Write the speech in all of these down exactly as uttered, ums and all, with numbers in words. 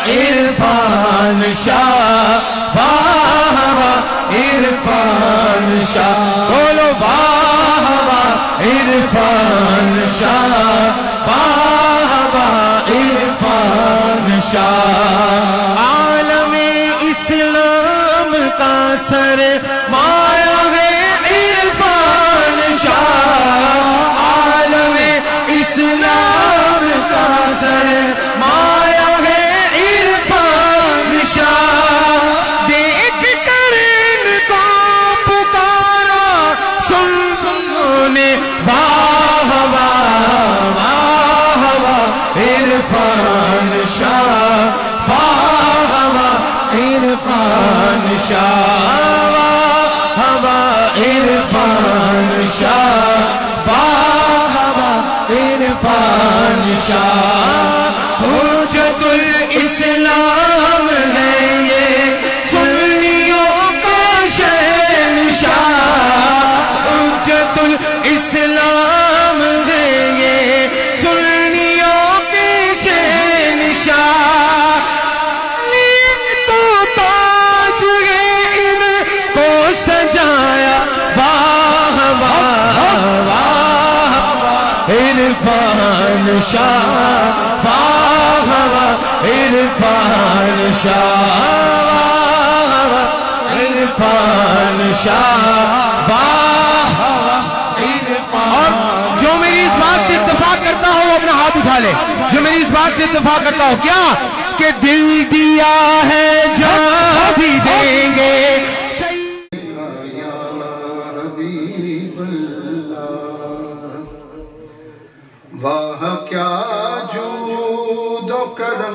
عرفان شاہ، واہ واہ عرفان شاہ، بولو واہ واہ عرفان شاہ، واہ واہ عرفان شاہ۔ عالم اسلام کا سر مایا ہے عرفان شاہ، عالم اسلام کا سر مایا ہے عرفان شاہ۔ دیکھ کر ان کو پکارا سن سن نے، واہ واہ واہ واہ عرفان شاہ، واہ واہ عرفان شاہ، واہ واہ عرفان شاہ، واہ واہ عرفان شاہ۔ حجت الاسلام ہے یہ سنیوں کا شہنشاہ، حجت الاسلام ہے یہ سنیوں کے شہنشاہ۔ تو تاج ہے ان کو سجایا، واہ واہ واہ عرفان شاہ، واہ واہ عرفان شاہ، واہ واہ عرفان شاہ، واہ واہ عرفان۔ اور جو میری اس بات سے اتفاق کرتا ہو وہ اپنا ہاتھ اٹھا لے، جو میری اس بات سے اتفاق کرتا ہو، کیا کہ دل دیا ہے جان بھی دیں گے۔ واہ کیا جود و کرم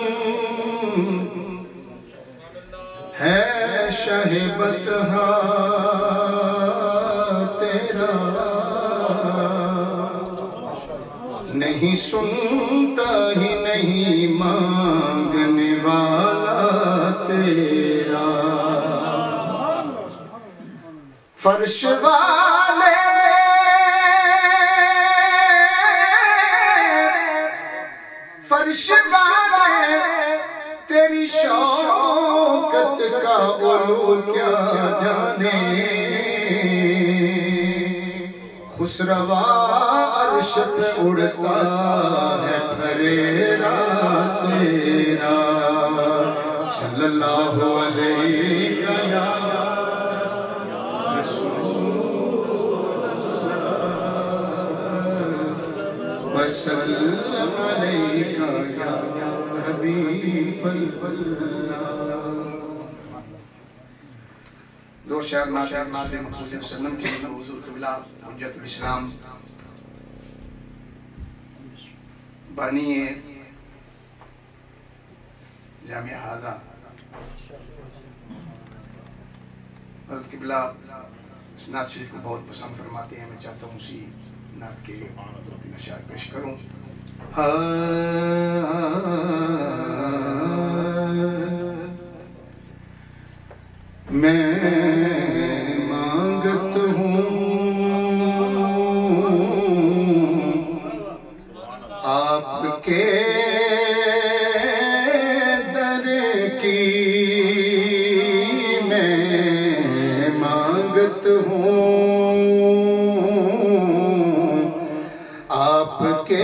ہے شہ بطحا تیرا، نہیں سنتا ہی نہیں مانگنے والا تیرا۔ فرش والے فرش والے تیری شوکت کا علو کیا جانے، خسروا عرش پہ اڑتا ہے پھریرا تیرا، صلی اللہ علیہ یا وسلم علیکہ یا حبیب اللہ۔ دو شعر نعت محمد صلی اللہ علیہ وسلم کی حضور قبلہ حجت الاسلام بانی جامعہ ہاضہ حضرت قبلہ اس نعت شریف کو بہت پسند فرماتے ہیں۔ میں چاہتا ہوں اسی نعت کے دو تین اشعار پیش کروں۔ میں مانگت ہوں آپ کے در کی، میں مانگت ہوں آپ کے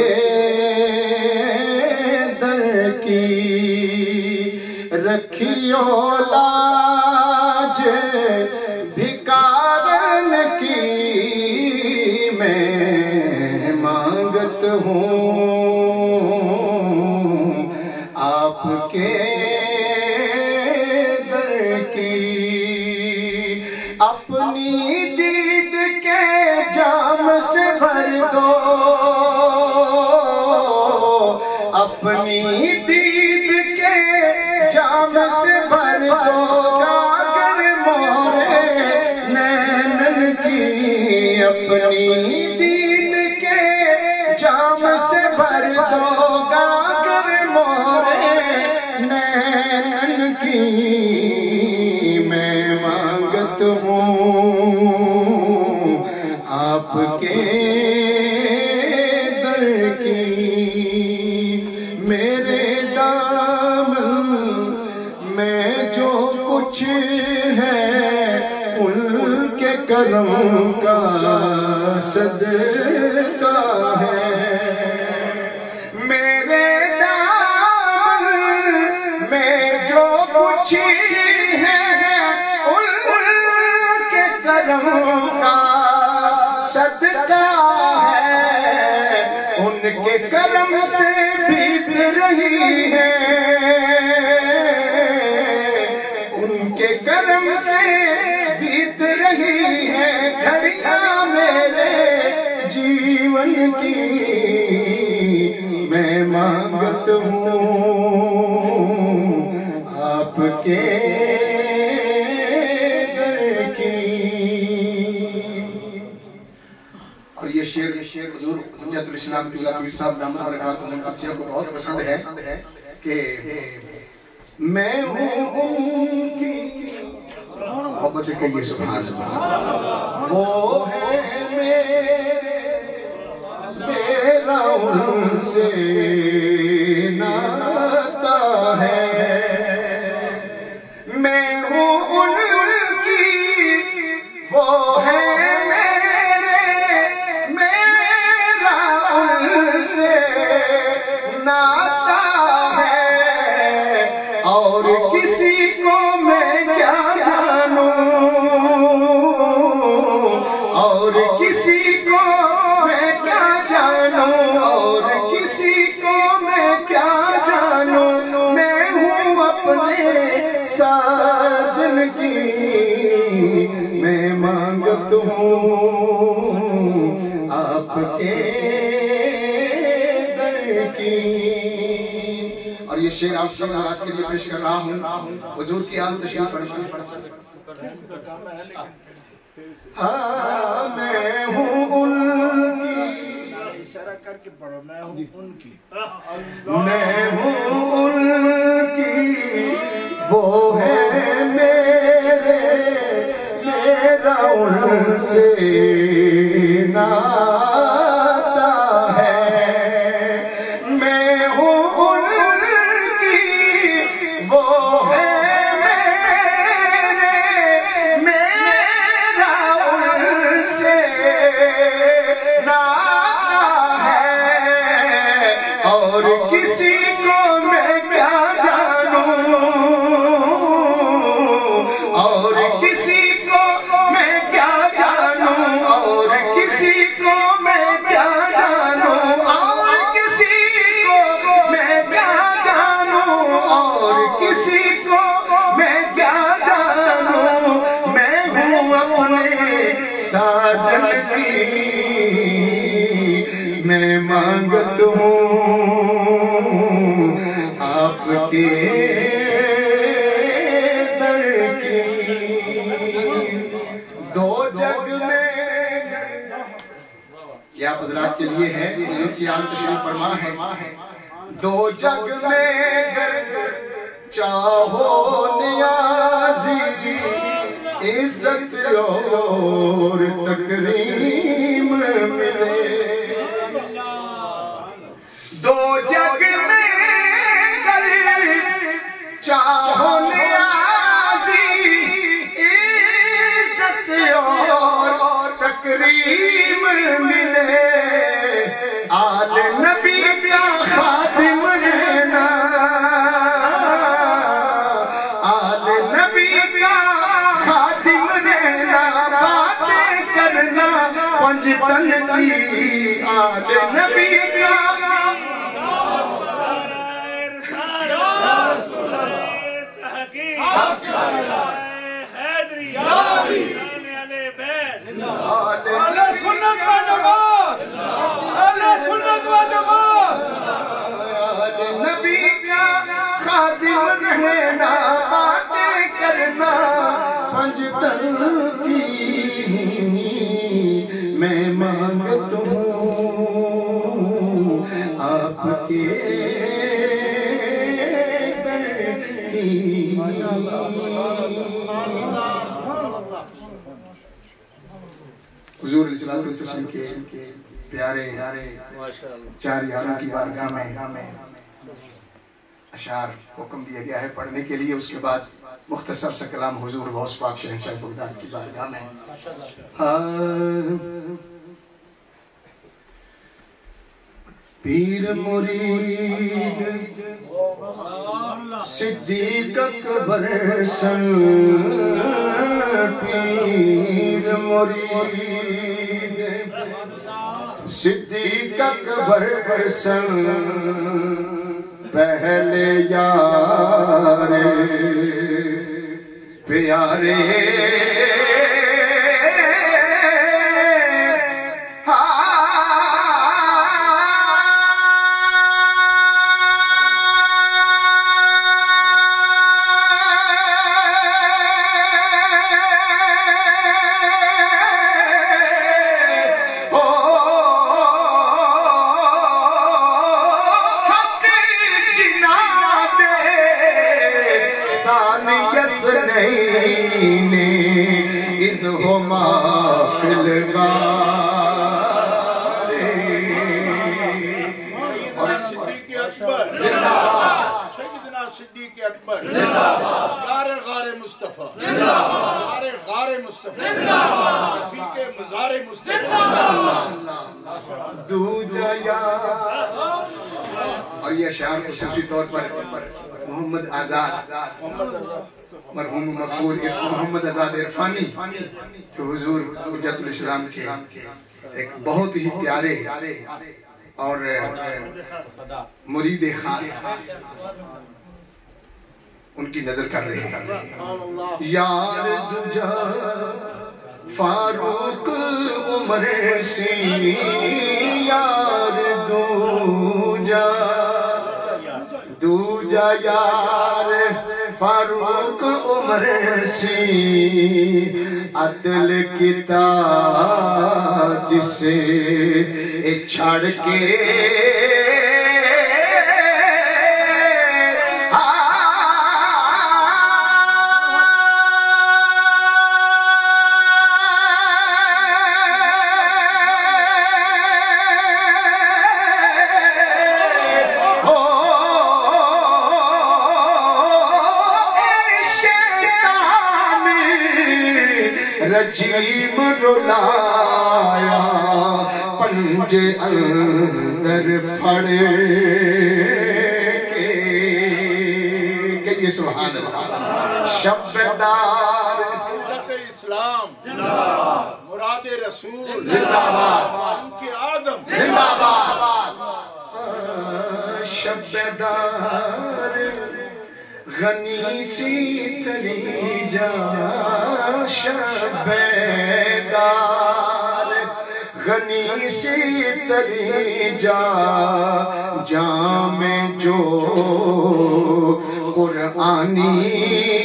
در کی، رکھیو لاج بھکارن کی، میں مانگت ہوں آپ کے در کی، اپنی دید کے جام سے بھر دو، اپنی دید کے جام سے بھر دو، گاگر مورے نینن کی، اپنی دید کے جام سے بھر دو، گاگر مورے نینن کی، میں مانگت ہوں آپ کے در کی، میرے دامن کچھ ہے ان کے کرم کا صدقہ ہے میرے دامن میں جو کچھ ہے ان کے کرم کا صدقہ ہے ان کے کرم سے بیت رہی ہے ان کے کرم سے بیت رہی ہے گھڑیاں میرے جیون کی میں مانگت ہوں آپ کے در کی اور یہ شعر یہ شعر حضور حجت الاسلام کی پیر صاحب دامت برکاتہ القدسیہ کو بہت پسند ہے کہ میں ہوں کی محبت سے کہیے سبحان اللہ وہ ہے میرا ان سے ناتا ہے میں ہوں ان کی وہ ہے ناتا ہے اور کسی کو میں کیا جانوں اور کسی کو میں کیا جانوں اور کسی کو میں کیا جانوں میں ہوں اپنے ساجن کی میں مانگت ہوں آپ کے اور یہ شعر آپ سب آج کے لیے پیش کر رہا ہوں حضور کی آل تشریف فرمائیں ہاں میں ہوں ان کی اشارہ کر کے پڑھو میں ہوں ان کی میں ہوں ان کی وہ ہے میرے میرا ان سے ناتا ہے میں ہوں ان کی وہ ہے میرے میرا ان سے ناتا ہے اور کسی کو میں کیا جانوں اور کسی کو میں کیا جانوں اور کسی کو میں کیا جانوں اور کسی کو میں کیا جانوں اور کسی کو میں کیا جانوں میں ہوں اپنے ساجن کی میں مانگت ہوں آپ کے در کی دو جگ میں یہ آپ حضرات کے لیے ہے حضور کی آل تشریف فرما ہے دو جگ میں گر چاہو نیازی عزت اور تکریم ملے دو جگ میں گر چاہو نیازی عزت اور تکریم ملے آل نبی کا خادم رہنا آل نبی کا خادم رہنا باتیں کرنا پنجتن کی آل نبی کا نبی کا خادم رہنا باتیں کرنا پنجتن کی میں مانگت ہوں آپ کے در کی حضور علیہ السلام کے پیارے چار یاروں کی بارگاہ میں اشعار حکم دیا گیا ہے پڑھنے کے لیے، اس کے بعد مختصر سا کلام حضور غوث پاک شہنشاہ بغداد کی بارگاہ میں. پیر مرید صدیق اکبر سن، پیر مرید صدیق اکبر سن، پہلے یار پیارے اور یہ اشعار خصوصی طور پر محمد آزاد مرحوم مغفور محمد آزاد عرفانی جو حضور حجت الاسلام کے ایک بہت ہی پیارے اور مرید خاص ان کی نظر کر رہے ہیں. یار دجا فاروق عمر سی، یار دوجا دوجا یار فاروق عمر سی، عدل کی تاج سے چھڑ کے رجیم رلایا، پنجے اندر پھڑے کے یہ سبحان اللہ. شبدار حضرت اسلام مراد رسول زندہ باد، کے اعظم زندہ باد. شبدار غنی سی تری جا، شبدار غنی سی تری جا، جام جو قرآنی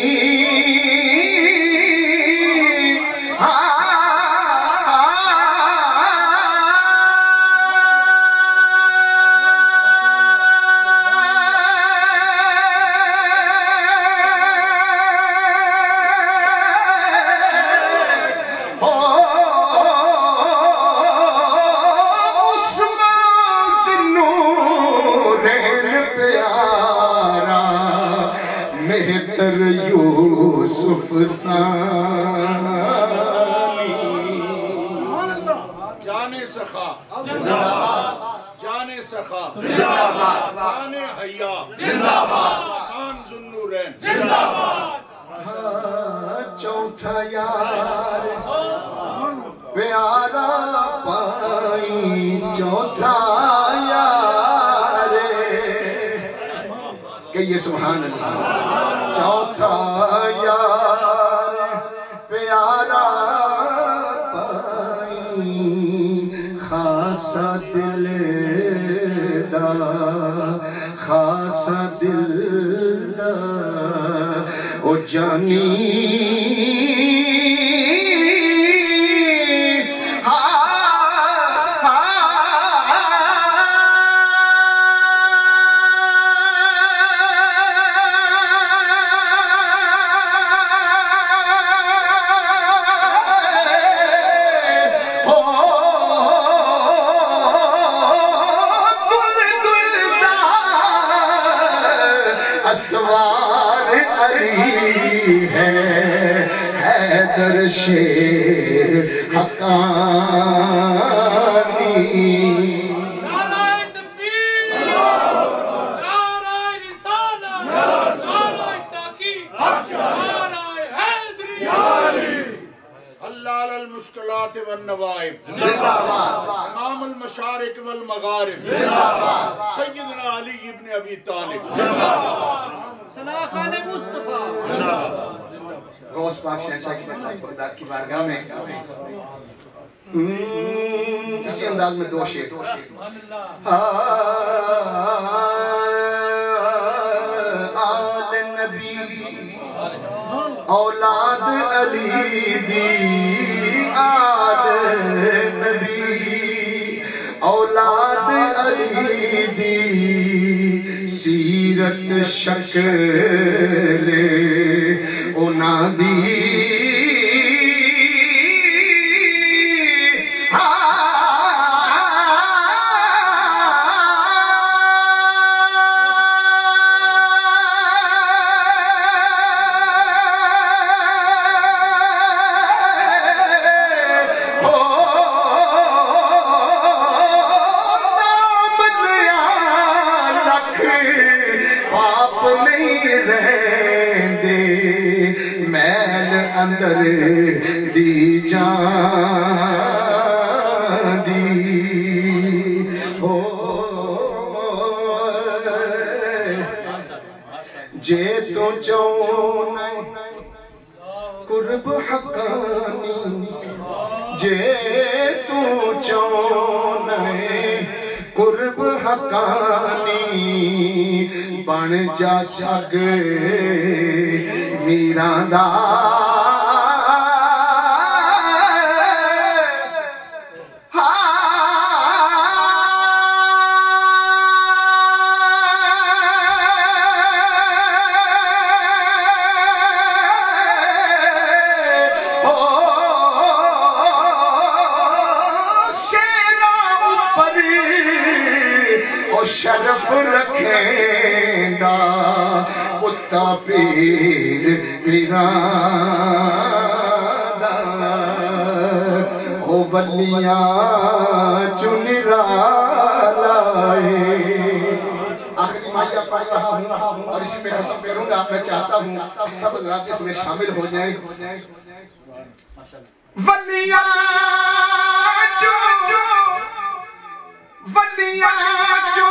یوسف ثانی، جان سخا جان سخا جان حیا عثمان ذوالنورین زندہ باد. چوتھا یار پیارا پائی، چوتھا یار کہیے سبحان اللہ. چوتھا یار پیارا پائی، خاصا دل دا خاصا دل دا او جانی اسوار علی ہے حیدر شیر حقانی المشکلات والنوائب امام المشارق والمغارب سیدنا علی ابن ابی طالب صلاح مصطفیٰ غوث پاک شہنشاہ کی بغداد کی بارگاہ میں اسی انداز میں دو شعر آل نبی اولاد علی دی آل نبی اولاد علی دی سیرت شکل اونا دی اندر دی جان دی ہو جے تو چونا قرب حقانی جے تو چونا قرب حقانی بن جا سگ میران دا شرف رکھیں دا اتا پیر پیران دا او ولیاں چنرا لائے آخری ماہیہ پڑھ رہا ہوں اور اسی میں اسی پیروں گا میں چاہتا ہوں سب حضرات اس میں شامل ہو جائیں ولیاں جو ولیاں جو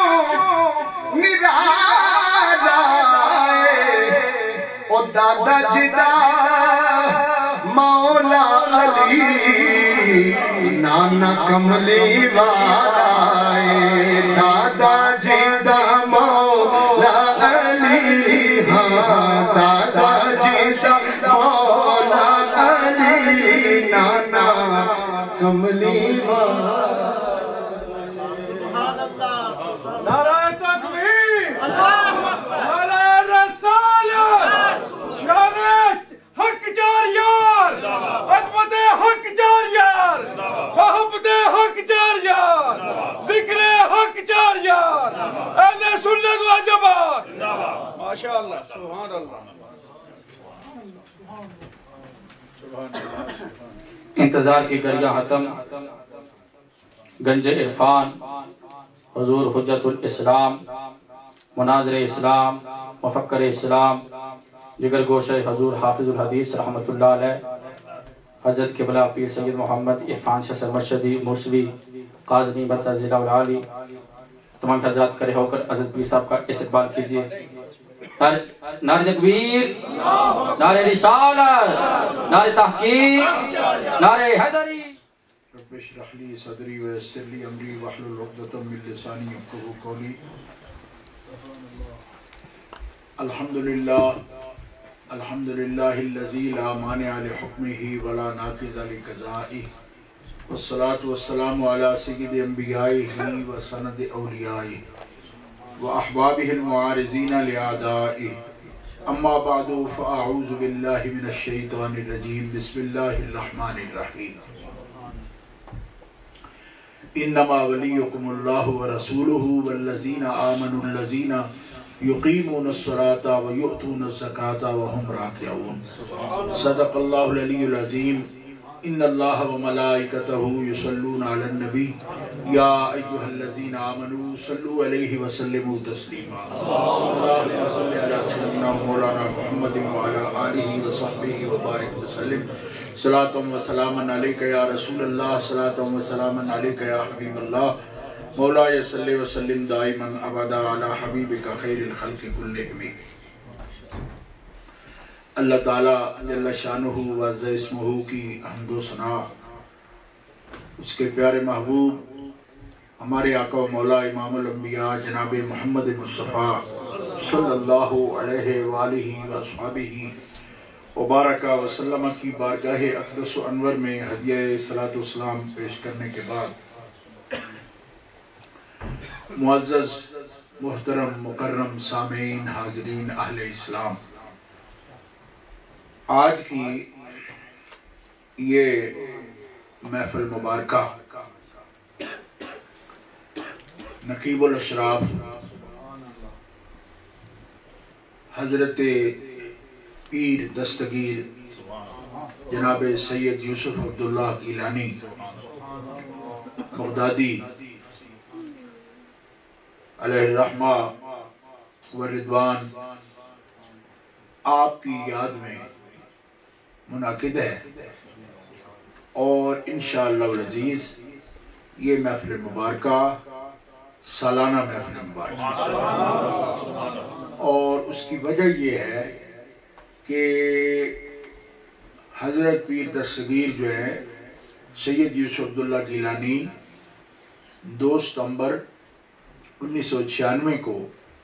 نرالائے او دادا جدا مولا علی نانا کملی والائے دادا جدا مولا علی ہاں دادا جدا مولا علی نانا کملی والائے نعرہ تکبیر نعرہ رسالت شریعت حق جاریار عظمت حق جاریار محبت حق جاریار ذکر حق جاریار اہل سنت و جماعت ماشاءاللہ سبحان اللہ انتظار کی گریہ ختم گنج عرفان حضور حجت الاسلام مناظر اسلام مفکر اسلام جگر گوشہ حضور حافظ الحدیث رحمت اللہ علیہ حضرت قبلہ پیر سید محمد عرفان شاہ سرمشدی موسوی قاضی بطہ ضلع العالی تمام حضرات کرے ہو کر حضرت پیر صاحب کا استقبال کیجئے نعرہ تکبیر نعرہ رسالت نعرہ تحقیق نعرہ حیدری رب اشرح لي صدري ويسر لي امري واحلل عقدة من لساني يفقهوا قولي الحمد لله الحمد لله الذي لا مانع لحكمه ولا ناقض لقضائه والصلاة والسلام على سيد انبيائه وسند اوليائه واحبابه المعارضين لاعدائه اما بعد فاعوذ بالله من الشيطان الرجيم بسم الله الرحمن الرحيم انما وليكم الله ورسوله والذين آمنوا الذين युक़ीमून अस्सलाता व युअतून ज़काता व हुम राकिऊन। सदक़ल्लाहुल अलीयुल अज़ीम। इन्नल्लाह व मलाइकतहु युसल्लूना अलन नबी या अय्युहल्लज़ीना आमनू सल्लु अलैहि व सल्लिमू तस्लीमा। अल्लाहुम्मा सल्लि अला सय्यिदिना मौलाना मुहम्मदिन व अला आलिहि व सहबिहि व बारिक व सल्लिम। सलातम व सलामन अलैका या रसूलल्लाह, सलातम व सलामन अलैका या हबीबल्लाह। मौलाया सल्लि व सल्लिम दाइमन अबदा अला हबीबिका खैरिल खल्क़ि कुल्लिहिम। अल्लाह ताला जल्ल शानुहु व अज़्ज़ इस्मुहु की हम्दो सना, उसके प्यारे महबूब हमारे आका व मौला इमामुल अंबिया जनाब मोहम्मद मुस्तफ़ा सल्लल्लाहु अलैहि व आलिहि व अस्हाबिहि व बारका व सल्लम की बारगाह अक़दस व अनवर में हदिया सलातो सलाम पेश करने के बाद, मुअज़्ज़ज़ मुहतरम मुकर्रम सामीन हाज़रीन अहले इस्लाम, आज की ये महफिल मुबारका नकीबुल अशराफ हज़रत पीर दस्तगीर जनाब सैयद यूसुफ अब्दुल्लाह गिलानी बगदादी अलैहि रहमा व रिदवान आपकी याद में मुनाकिद है और इंशाअल्लाह अज़ीज़ ये महफिल मुबारका सालाना महफिल मुबारका, और उसकी वजह ये है कि हज़रत पीर दस्तगीर जो है सैयद यूसुफ अब्दुल्लाह गिलानी दो सितंबर उन्नीस सौ छियानवे को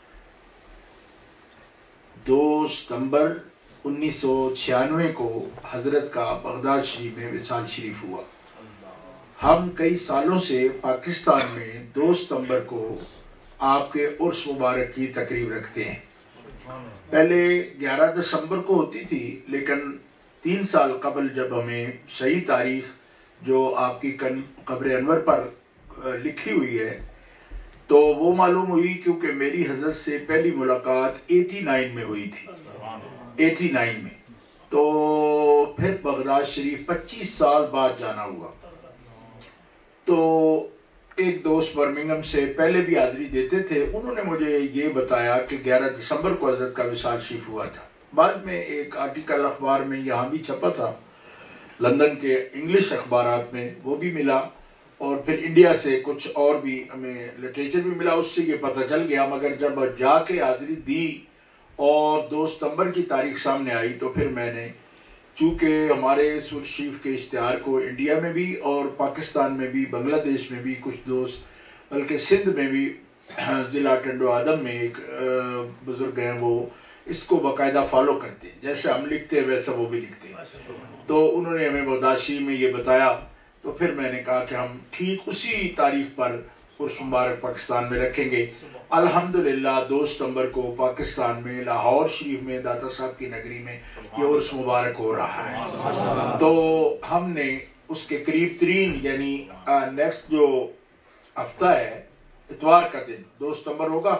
दो सितंबर उन्नीस सौ छियानवे को हज़रत का बगदाद शरीफ में विसाल शरीफ हुआ। हम कई सालों से पाकिस्तान में दो सितंबर को आपके उर्स मुबारक की तकरीब रखते हैं। पहले ग्यारह दिसंबर को होती थी, लेकिन तीन साल कबल जब हमें सही तारीख जो आपकी कब्र अनवर पर लिखी हुई है तो वो मालूम हुई, क्योंकि मेरी हज़रत से पहली मुलाकात नवासी में हुई थी, नवासी में। तो फिर बगदाद शरीफ पच्चीस साल बाद जाना हुआ। तो एक दोस्त बर्मिंघम से पहले भी हाज़री देते थे, उन्होंने मुझे ये बताया कि ग्यारह दिसंबर को हज़रत का विसाल शरीफ हुआ था। बाद में एक आर्टिकल अखबार में यहाँ भी छपा था, लंदन के इंग्लिश अखबारात में वो भी मिला, और फिर इंडिया से कुछ और भी हमें लिटरेचर भी मिला, उससे ये पता चल गया। मगर जब जाके हाज़री दी और दो सितंबर की तारीख सामने आई तो फिर मैंने, चूँकि हमारे सुर शरीफ के इश्तिहार को इंडिया में भी और पाकिस्तान में भी, बांग्लादेश में भी कुछ दोस्त, बल्कि सिंध में भी ज़िला टंडो आदम में एक बुज़ुर्ग हैं, वो इसको बाकायदा फॉलो करते हैं, जैसे हम लिखते हैं वैसा वो भी लिखते हैं। तो उन्होंने हमें बगदाशी में ये बताया, तो फिर मैंने कहा कि हम ठीक उसी तारीख पर उर्स मुबारक पाकिस्तान में रखेंगे। अल्हम्दुलिल्लाह दो सितंबर को पाकिस्तान में लाहौर शरीफ में दाता साहब की नगरी में ये उर्स मुबारक हो रहा है। तो हमने उसके करीब तरीन यानी नेक्स्ट जो हफ्ता है, इतवार का दिन दो सितंबर होगा,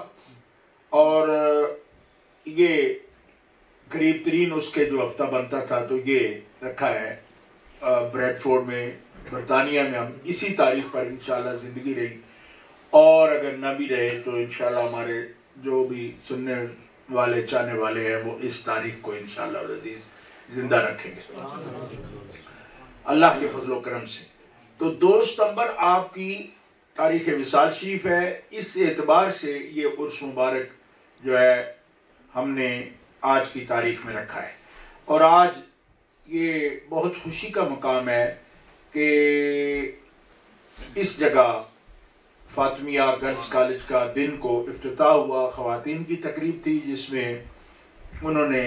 और ये करीब तरीन उसके जो हफ्ता बनता था तो ये रखा है ब्रेडफोर्ड में, बरतानिया में। हम इसी तारीख पर इंशाल्लाह ज़िंदगी रही, और अगर ना भी रहे तो इंशाल्लाह हमारे जो भी सुनने वाले चाहने वाले हैं वो इस तारीख को इंशाल्लाह अज़ीज़ जिंदा रखेंगे अल्लाह के फजल करम से। तो दो सितंबर आपकी तारीख़ विसाल शरीफ है। इस एतबार से ये उर्स मुबारक जो है हमने आज की तारीख में रखा है, और आज ये बहुत खुशी का मकाम है कि इस जगह फातिमिया गर्ल्स कॉलेज का दिन को इफ्तिताह हुआ। ख़वातीन की तकरीब थी जिसमें उन्होंने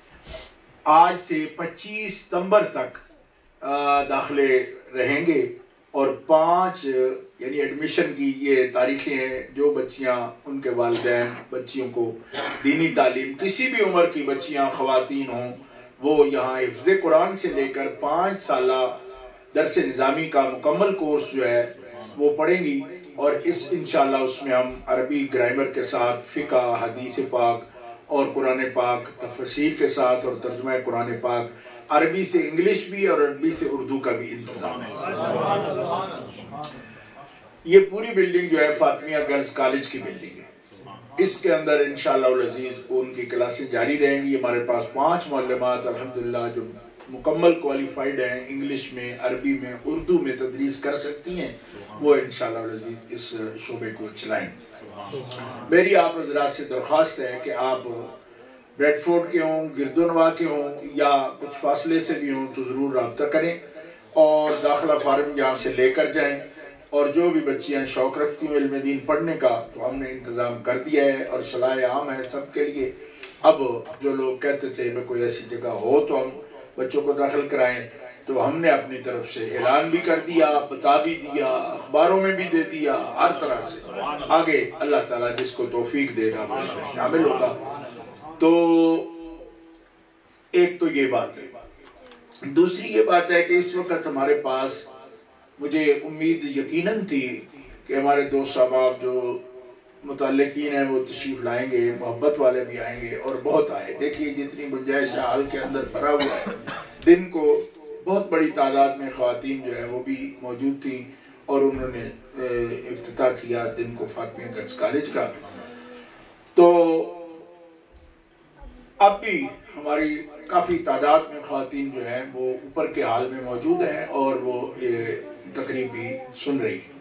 आज से पच्चीस सितंबर तक दाखिले रहेंगे, और पाँच यानी एडमिशन की ये तारीखें हैं। जो बच्चियां, उनके वालिदैन बच्चियों को दीनी तालीम, किसी भी उम्र की बच्चियां ख़वातीन हों, वो यहाँ हिफ्ज़ कुरान से लेकर पाँच साल दरस निज़ामी का मुकम्मल कोर्स जो है वो पढ़ेंगी। اور اس انشاءاللہ اس میں ہم عربی گرامر کے ساتھ فقہ، حدیث پاک اور قرآن پاک تفسیر کے ساتھ اور ترجمہ قرآن پاک عربی سے انگلش بھی اور عربی سے اردو کا بھی انتظام ہے۔ یہ پوری بلڈنگ جو ہے فاطمیہ گرلز کالج کی بلڈنگ ہے، اس کے اندر انشاءاللہ العزیز ان کی کلاسیں جاری رہیں گی۔ ہمارے پاس پانچ معلمات الحمدللہ جو مکمل کوالیفائیڈ ہیں، انگلش میں، عربی میں، اردو میں تدریس کر سکتی ہیں، وہ انشاءاللہ العزیز اس شعبے کو چلائیں گے۔ میری آپ حضرات سے درخواست ہے کہ آپ بریڈ فورڈ کے ہوں، گردونوا کے ہوں یا کچھ فاصلے سے بھی ہوں تو ضرور رابطہ کریں اور داخلہ فارم یہاں سے لے کر جائیں، اور جو بھی بچیاں شوق رکھتی ہیں علم دین پڑھنے کا تو ہم نے انتظام کر دیا ہے اور صلاح عام ہے سب کے لیے۔ اب جو لوگ کہتے تھے میں کوئی ایسی جگہ ہو تو ہم بچوں کو داخل کرائیں، تو ہم نے اپنی طرف سے اعلان بھی کر دیا، بتا بھی دیا، اخباروں میں بھی دے دیا، ہر طرح سے۔ آگے اللہ تعالیٰ جس کو توفیق دے گا وہ اس میں شامل ہوگا۔ تو ایک تو یہ بات ہے، دوسری یہ بات ہے کہ اس وقت ہمارے پاس مجھے امید یقیناً تھی کہ ہمارے دوست احباب جو متعلقین ہیں وہ تشریف لائیں گے، محبت والے بھی آئیں گے اور بہت آئے۔ دیکھیے جتنی گنجائش حال کے اندر بھرا ہوا ہے، دن کو بہت بڑی تعداد میں خواتین جو ہے وہ بھی موجود تھیں اور انہوں نے افتتاح کیا دن کو فاطمیہ گرلز کالج کا۔ تو اب بھی ہماری کافی تعداد میں خواتین جو ہیں وہ اوپر کے حال میں موجود ہیں اور وہ تقریب بھی سن رہی ہیں۔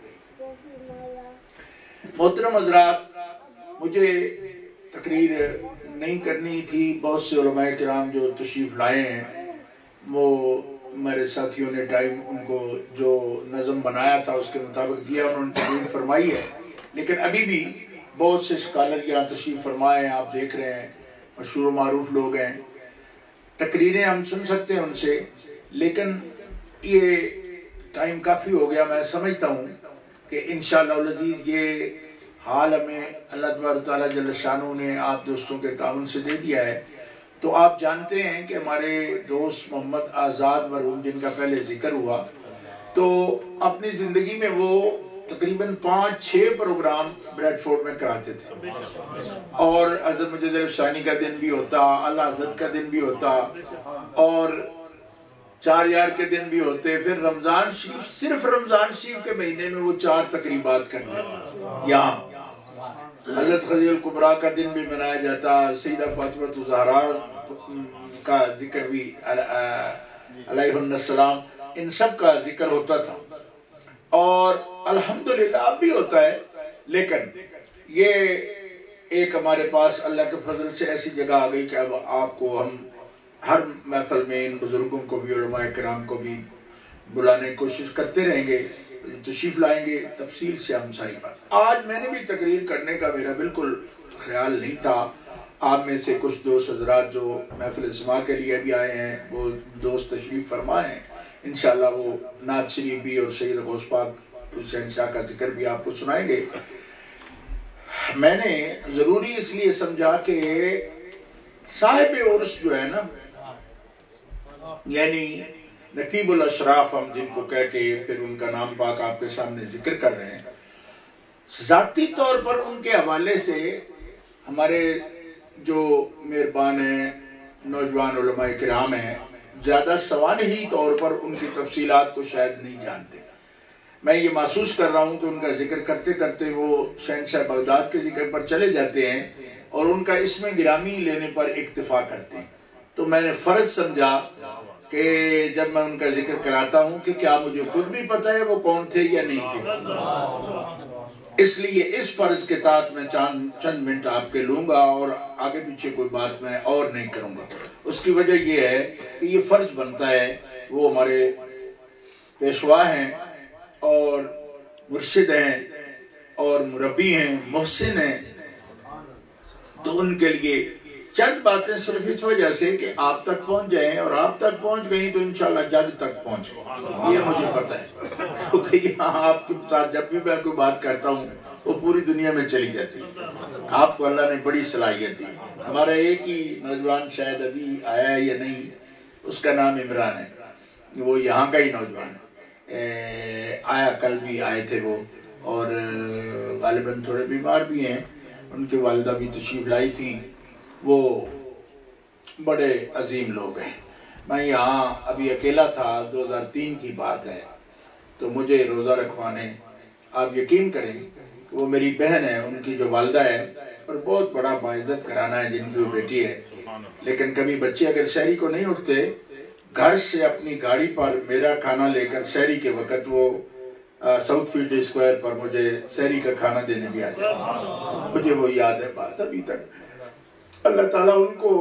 محترم حضرات، مجھے تقریر نہیں کرنی تھی، بہت سے علماء کرام جو تشریف لائے ہیں وہ میرے ساتھیوں نے ٹائم ان کو جو نظم بنایا تھا اس کے مطابق دیا، انہوں نے تقریر فرمائی ہے، لیکن ابھی بھی بہت سے اسکالر یہاں تشریف فرمائے ہیں، آپ دیکھ رہے ہیں، مشہور و معروف لوگ ہیں، تقریریں ہم سن سکتے ہیں ان سے، لیکن یہ ٹائم کافی ہو گیا۔ میں سمجھتا ہوں کہ انشاءاللہ العزیز یہ حال ہمیں اللہ تبارک تعالیٰ جل شانہ نے آپ دوستوں کے تعاون سے دے دیا ہے۔ تو آپ جانتے ہیں کہ ہمارے دوست محمد آزاد مرحوم جن کا پہلے ذکر ہوا، تو اپنی زندگی میں وہ تقریباً پانچ چھ پروگرام بریڈ فورڈ میں کراتے تھے، اور حضرت مجدد ثانی کا دن بھی ہوتا، اللہ حضرت کا دن بھی ہوتا، اور چار یار کے دن بھی ہوتے، پھر رمضان شریف، صرف رمضان شریف کے مہینے میں وہ چار تقریبات کرتے تھے۔ یہاں حضرت خدیجہ الکبریٰ کا دن بھی منایا جاتا، سیدہ فاطمہ الزہرا کا ذکر بھی علیہ السلام، ان سب کا ذکر ہوتا تھا، اور الحمدللہ اب بھی ہوتا ہے۔ لیکن یہ ایک ہمارے پاس اللہ کے فضل سے ایسی جگہ آ گئی کہ اب آپ کو ہم ہر محفل میں ان بزرگوں کو بھی، علماء کرام کو بھی بلانے کی کوشش کرتے رہیں گے، تشریف لائیں گے، تفصیل سے ہم ساری بات۔ آج میں نے بھی تقریر کرنے کا میرا بالکل خیال نہیں تھا۔ آپ میں سے کچھ دوست حضرات جو محفل سماع کے لیے بھی آئے ہیں وہ دوست تشریف فرما ہیں، انشاءاللہ وہ نعت شریف بھی اور سید غوث پاک حسین شاہ کا ذکر بھی آپ کو سنائیں گے۔ میں نے ضروری اس لیے سمجھا کہ صاحب عرس جو ہے نا، یعنی نقیب الاشراف ہم جن کو کہہ کے پھر ان کا نام پاک آپ کے سامنے ذکر کر رہے ہیں، ذاتی طور پر ان کے حوالے سے ہمارے جو مہربان ہیں نوجوان علماء کرام ہیں زیادہ سوانحی طور پر ان کی تفصیلات کو شاید نہیں جانتے۔ میں یہ محسوس کر رہا ہوں کہ ان کا ذکر کرتے کرتے وہ شہنشاہ بغداد کے ذکر پر چلے جاتے ہیں اور ان کا اسم گرامی لینے پر اکتفا کرتے ہیں۔ تو میں نے فرض سمجھا کہ جب میں ان کا ذکر کراتا ہوں کہ کیا مجھے خود بھی پتہ ہے وہ کون تھے یا نہیں تھے، اس لیے اس فرض کے تحت میں چند چند منٹ آپ کے لوں گا اور آگے پیچھے کوئی بات میں اور نہیں کروں گا۔ اس کی وجہ یہ ہے کہ یہ فرض بنتا ہے، وہ ہمارے پیشوا ہیں اور مرشد ہیں اور مربی ہیں، محسن ہیں، تو ان کے لیے چند باتیں صرف اس وجہ سے کہ آپ تک پہنچ جائیں، اور آپ تک پہنچ گئیں تو انشاءاللہ جگ تک پہنچ گئیں، یہ مجھے پتہ ہے، کیونکہ یہاں آپ کے ساتھ جب بھی میں کوئی بات کرتا ہوں وہ پوری دنیا میں چلی جاتی ہے۔ آپ کو اللہ نے بڑی صلاحیت دی۔ ہمارا ایک ہی نوجوان شاید ابھی آیا ہے یا نہیں، اس کا نام عمران ہے، وہ یہاں کا ہی نوجوان ہے، آیا کل بھی آئے تھے وہ، اور غالباً تھوڑے بیمار بھی ہیں. ان کی والدہ بھی تشریف لائی تھیں. وہ بڑے عظیم لوگ ہیں. میں یہاں ابھی اکیلا تھا, دو ہزار تین کی بات ہے, تو مجھے روزہ رکھوانے, آپ یقین کریں وہ میری بہن ہے, ان کی جو والدہ ہے, اور بہت بڑا باعزت گھرانہ ہے جن کی وہ بیٹی ہے, لیکن کبھی بچے اگر سحری کو نہیں اٹھتے, گھر سے اپنی گاڑی پر میرا کھانا لے کر سحری کے وقت وہ ساؤتھ فیلڈ اسکوائر پر مجھے سحری کا کھانا دینے بھی آ جاتا. مجھے وہ یاد ہے بات ابھی تک. اللہ تعالیٰ ان کو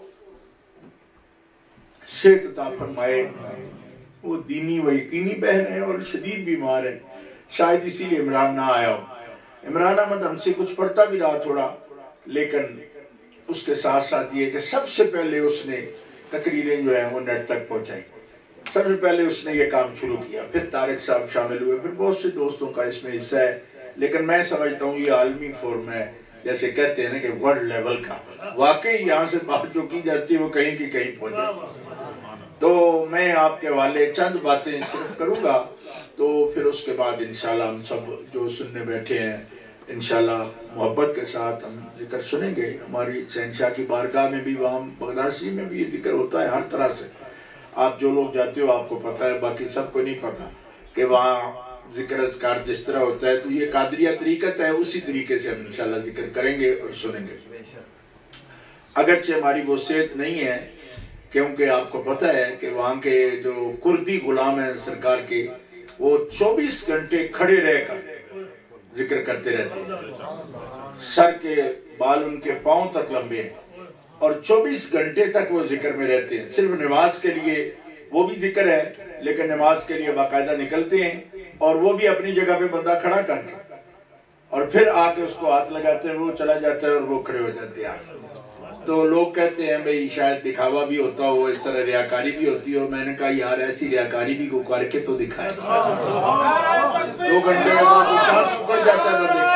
صحت عطا فرمائے. وہ دینی و یقینی بہن ہے اور شدید بیمار ہے, شاید اسی لیے عمران نہ آیا ہو. عمران احمد ہم سے کچھ پڑھتا بھی رہا تھوڑا, لیکن اس کے ساتھ ساتھ یہ کہ سب سے پہلے اس نے تقریریں جو ہیں وہ نیٹ تک پہنچائی. سب سے پہلے اس نے یہ کام شروع کیا, پھر طارق صاحب شامل ہوئے, پھر بہت سے دوستوں کا اس میں حصہ ہے. لیکن میں سمجھتا ہوں یہ عالمی فورم ہے, جیسے کہتے ہیں نا کہ ورلڈ لیول کا. واقعی یہاں سے بات جو کی جاتی ہے وہ کہیں کی کہیں پہنچ جاتی ہے. تو میں آپ کے حوالے چند باتیں صرف کروں گا, تو پھر اس کے بعد انشاءاللہ ہم سب جو سننے بیٹھے ہیں انشاءاللہ محبت کے ساتھ ہم ذکر سنیں گے. ہماری شہنشاہ کی بارگاہ میں بھی, وہاں بغداد شریف میں بھی یہ ذکر ہوتا ہے ہر طرح سے. آپ جو لوگ جاتے ہو آپ کو پتہ ہے, باقی سب کو نہیں پتہ کہ وہاں ذکر اذکار جس طرح ہوتا ہے. تو یہ قادریہ طریقت ہے, اسی طریقے سے ہم انشاءاللہ ذکر کریں گے اور سنیں گے. اگرچہ ہماری وہ صحت نہیں ہے, کیونکہ آپ کو پتہ ہے کہ وہاں کے جو کردی غلام ہیں سرکار کے, وہ چوبیس گھنٹے کھڑے رہ کر ذکر کرتے رہتے ہیں. سر کے بال ان کے پاؤں تک لمبے ہیں اور چوبیس گھنٹے تک وہ ذکر میں رہتے ہیں. صرف نماز کے لیے وہ بھی ذکر ہے, لیکن نماز کے لیے باقاعدہ نکلتے ہیں, اور وہ بھی اپنی جگہ پہ بندہ کھڑا کر کے, اور پھر آ کے اس کو ہاتھ لگاتے ہیں, وہ چلا جاتا ہے اور وہ کھڑے ہو جاتے ہیں. تو لوگ کہتے ہیں بھئی شاید دکھاوا بھی ہوتا ہو, اس طرح ریاکاری بھی ہوتی ہو. میں نے کہا یار ایسی ریاکاری بھی کو کر کے تو دکھائے. دو گھنٹے میں تو سانس اکڑ جاتا ہے بندے,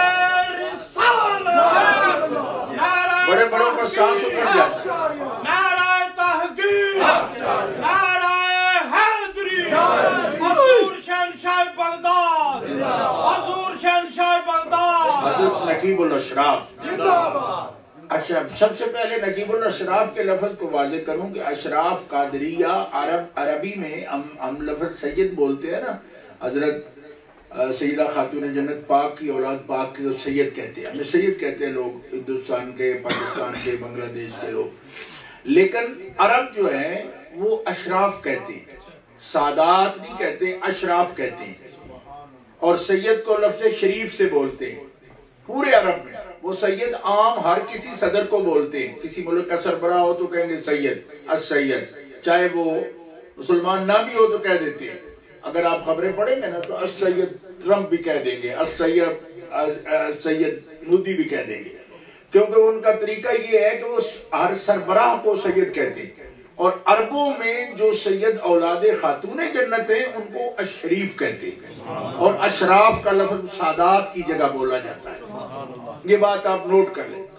بڑے بڑوں کا سانس اکڑ جاتا ہے. نعرہ تحقیق, نعرہ حیدری, حضور شہنشاہ بغداد, حضور شہنشاہ بغداد, حضرت نقیب الاشراف زندہ باد. اچھا, سب سے پہلے نقیب الاشراف کے لفظ کو واضح کروں کہ اشراف قادریہ عرب عربی میں ہم ہم لفظ سید بولتے ہیں نا. حضرت سیدہ خاتون جنت پاک کی اولاد پاک کی سید کہتے ہیں, ہمیں سید کہتے ہیں لوگ ہندوستان کے, پاکستان کے, بنگلہ دیش کے لوگ. لیکن عرب جو ہیں وہ اشراف کہتے ہیں, سادات نہیں کہتے, اشراف کہتے ہیں. اور سید کو لفظ شریف سے بولتے ہیں پورے عرب میں. وہ سید عام ہر کسی صدر کو بولتے ہیں. کسی ملک کا سربراہ ہو تو کہیں گے سید, السید, چاہے وہ مسلمان نہ بھی ہو تو کہہ دیتے ہیں. اگر آپ خبریں پڑھیں گے نا تو السید ٹرمپ بھی کہہ دیں گے, السید سید مودی بھی کہہ دیں گے, کیونکہ ان کا طریقہ یہ ہے کہ وہ ہر سربراہ کو سید کہتے ہیں. اور عربوں میں جو سید اولاد خاتون جنت ہیں ان کو اشریف کہتے ہیں, اور اشراف کا لفظ سادات کی جگہ بولا جاتا ہے. یہ بات آپ نوٹ کر لیں.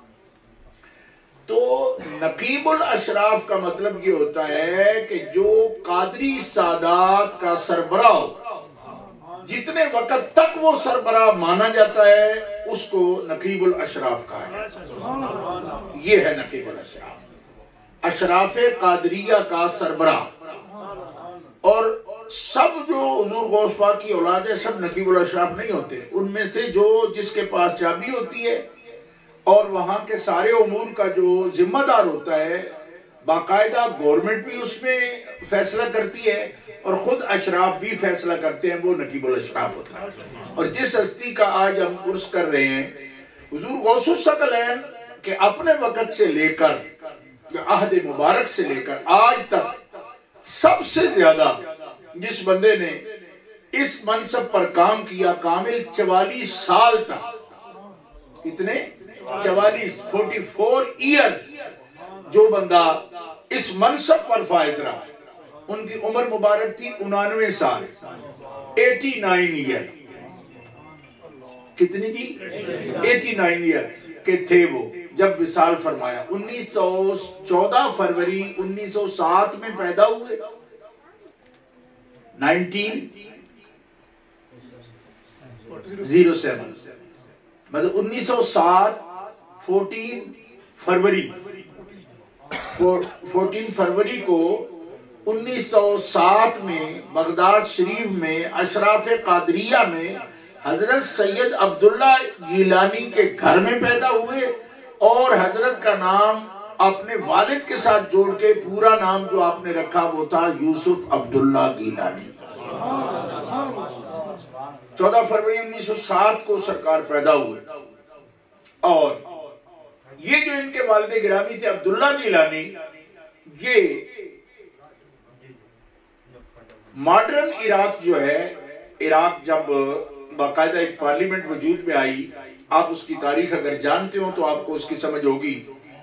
تو نقیب الاشراف کا مطلب یہ ہوتا ہے کہ جو قادری سادات کا سربراہ ہو, جتنے وقت تک وہ سربراہ مانا جاتا ہے اس کو نقیب الاشراف کہا ہے. یہ ہے نقیب الاشراف, اشراف قادریہ کا سربراہ. اور سب جو حضور غوث پاک کی اولاد ہے سب نقیب الاشراف نہیں ہوتے. ان میں سے جو جس کے پاس چابی ہوتی ہے اور وہاں کے سارے امور کا جو ذمہ دار ہوتا ہے, باقاعدہ گورنمنٹ بھی اس میں فیصلہ کرتی ہے اور خود اشراف بھی فیصلہ کرتے ہیں, وہ نقیب الاشراف ہوتا ہے. اور جس ہستی کا آج ہم عرس کر رہے ہیں, حضور غوث الثقلین کہ اپنے وقت سے لے کر عہد مبارک سے لے کر آج تک سب سے زیادہ جس بندے نے اس منصب پر کام کیا, کامل چوالیس سال تک, اتنے چوالیس فورٹی فور ایئر جو بندہ اس منصب پر فائز رہا, ان کی عمر مبارک تھی انانوے سال, ایٹی نائن ایئر. کتنی تھی؟ ایٹی نائن ایئر کے تھے وہ جب وصال فرمایا. انیس سو چودہ فروری انیس سو سات میں پیدا ہوئے, نائنٹین زیرو سیون مطلب انیس سو سات فورٹین فروری فورٹین فروری کو انیس سو سات میں بغداد شریف میں اشراف قادریہ میں حضرت سید عبداللہ گیلانی کے گھر میں پیدا ہوئے اور حضرت کا نام اپنے والد کے ساتھ جوڑ کے پورا نام جو آپ نے رکھا وہ تھا یوسف عبداللہ گیلانی. چودہ فروری انیس سو سات کو سرکار پیدا ہوئے اور یہ جو ان کے والد گرامی تھے عبداللہ گیلانی یہ ماڈرن عراق جو ہے عراق جب باقاعدہ ایک پارلیمنٹ وجود میں آئی آپ اس کی تاریخ اگر جانتے ہو تو آپ کو اس کی سمجھ ہوگی.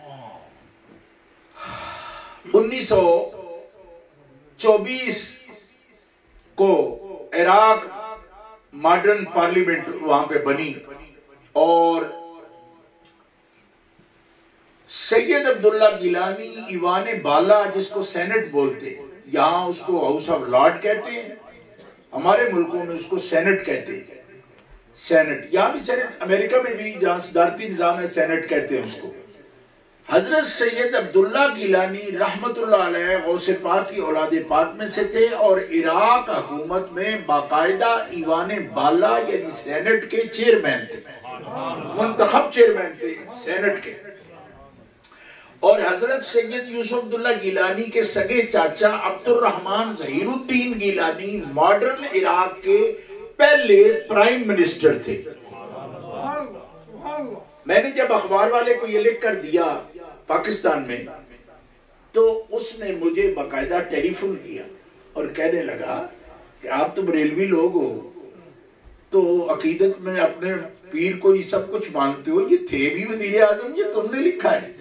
انیس سو چوبیس کو عراق ماڈرن پارلیمنٹ وہاں پہ بنی اور سید عبداللہ گیلانی ایوان بالا جس کو سینٹ بولتے یہاں اس کو ہاؤس آف لارڈ کہتے ہیں ہمارے ملکوں میں اس کو سینٹ کہتے ہیں سینٹ یہاں بھی سینٹ امریکہ میں بھی جہاں صدارتی نظام ہے سینٹ کہتے ہیں اس کو. حضرت سید عبداللہ گیلانی رحمت اللہ علیہ غوث پاک کی اولاد پاک میں سے تھے اور عراق حکومت میں باقاعدہ ایوان بالا یعنی سینٹ کے چیئرمین تھے منتخب چیئرمین تھے سینٹ کے. اور حضرت سید یوسف عبداللہ گیلانی کے سگے چاچا عبد الرحمن ظہیر الدین گیلانی ماڈرن عراق کے پہلے پرائم منسٹر تھے. میں نے جب اخبار والے کو یہ لکھ کر دیا پاکستان میں تو اس نے مجھے باقاعدہ ٹیلی فون کیا اور کہنے لگا کہ آپ تو بریلوی لوگ ہو تو عقیدت میں اپنے پیر کو یہ سب کچھ مانتے ہو یہ تھے بھی وزیر اعظم یہ تم نے لکھا ہے.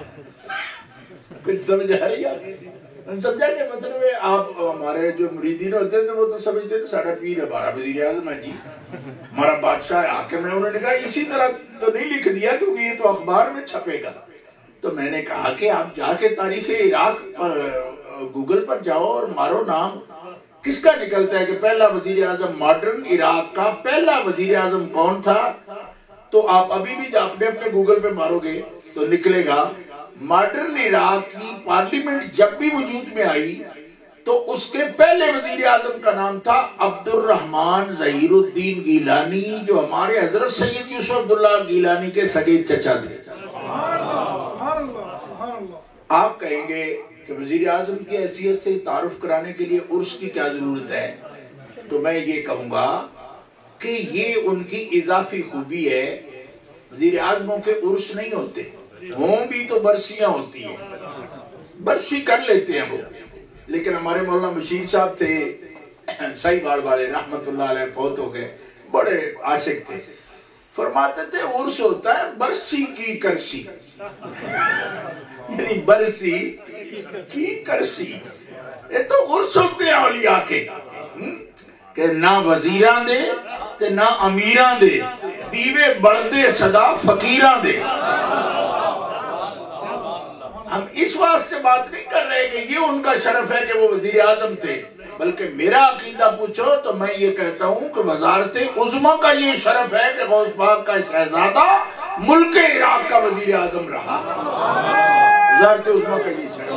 کچھ سمجھ آ رہی ہے سمجھا کہ مطلب آپ ہمارے جو مریدین ہوتے تھے وہ تو سمجھتے تھے سارا پیر ہمارا وزیر اعظم ہے جی ہمارا بادشاہ حاکم ہے. انہوں نے کہا اسی طرح تو نہیں لکھ دیا کیونکہ یہ تو اخبار میں چھپے گا. تو میں نے کہا کہ آپ جا کے تاریخ عراق پر گوگل پر جاؤ اور مارو نام کس کا نکلتا ہے کہ پہلا وزیر اعظم ماڈرن عراق کا پہلا وزیر اعظم کون تھا. تو آپ ابھی بھی اپنے اپنے گوگل پہ مارو گے تو نکلے گا ماڈرن عراق کی پارلیمنٹ جب بھی وجود میں آئی تو اس کے پہلے وزیر اعظم کا نام تھا عبد الرحمن ظہیر الدین گیلانی جو ہمارے حضرت سید یوسف عبداللہ گیلانی کے سگے چچا تھے. آپ کہیں گے کہ وزیر اعظم کی حیثیت سے تعارف کرانے کے لیے عرس کی کیا ضرورت ہے تو میں یہ کہوں گا کہ یہ ان کی اضافی خوبی ہے. وزیر اعظموں کے عرس نہیں ہوتے ہوں بھی تو برسیاں ہوتی ہیں برسی کر لیتے ہیں وہ. لیکن ہمارے مولانا مشیر صاحب تھے صحیح بار والے رحمت اللہ علیہ فوت ہو گئے بڑے عاشق تھے فرماتے تھے عرس ہوتا ہے برسی کی کرسی یعنی برسی کی کرسی یہ تو عرس ہوتے ہیں اولیاء کے کہ نہ وزیران دے تے نہ امیران دے دیوے بڑھدے صدا فقیران دے. ہم اس واسطے بات نہیں کر رہے کہ یہ ان کا شرف ہے کہ وہ وزیر اعظم تھے بلکہ میرا عقیدہ پوچھو تو میں یہ کہتا ہوں کہ وزارت عظمیٰ کا یہ شرف ہے کہ غوث پاک کا شہزادہ ملک عراق کا وزیر اعظم رہا. وزارت عظمیٰ کا یہ شرف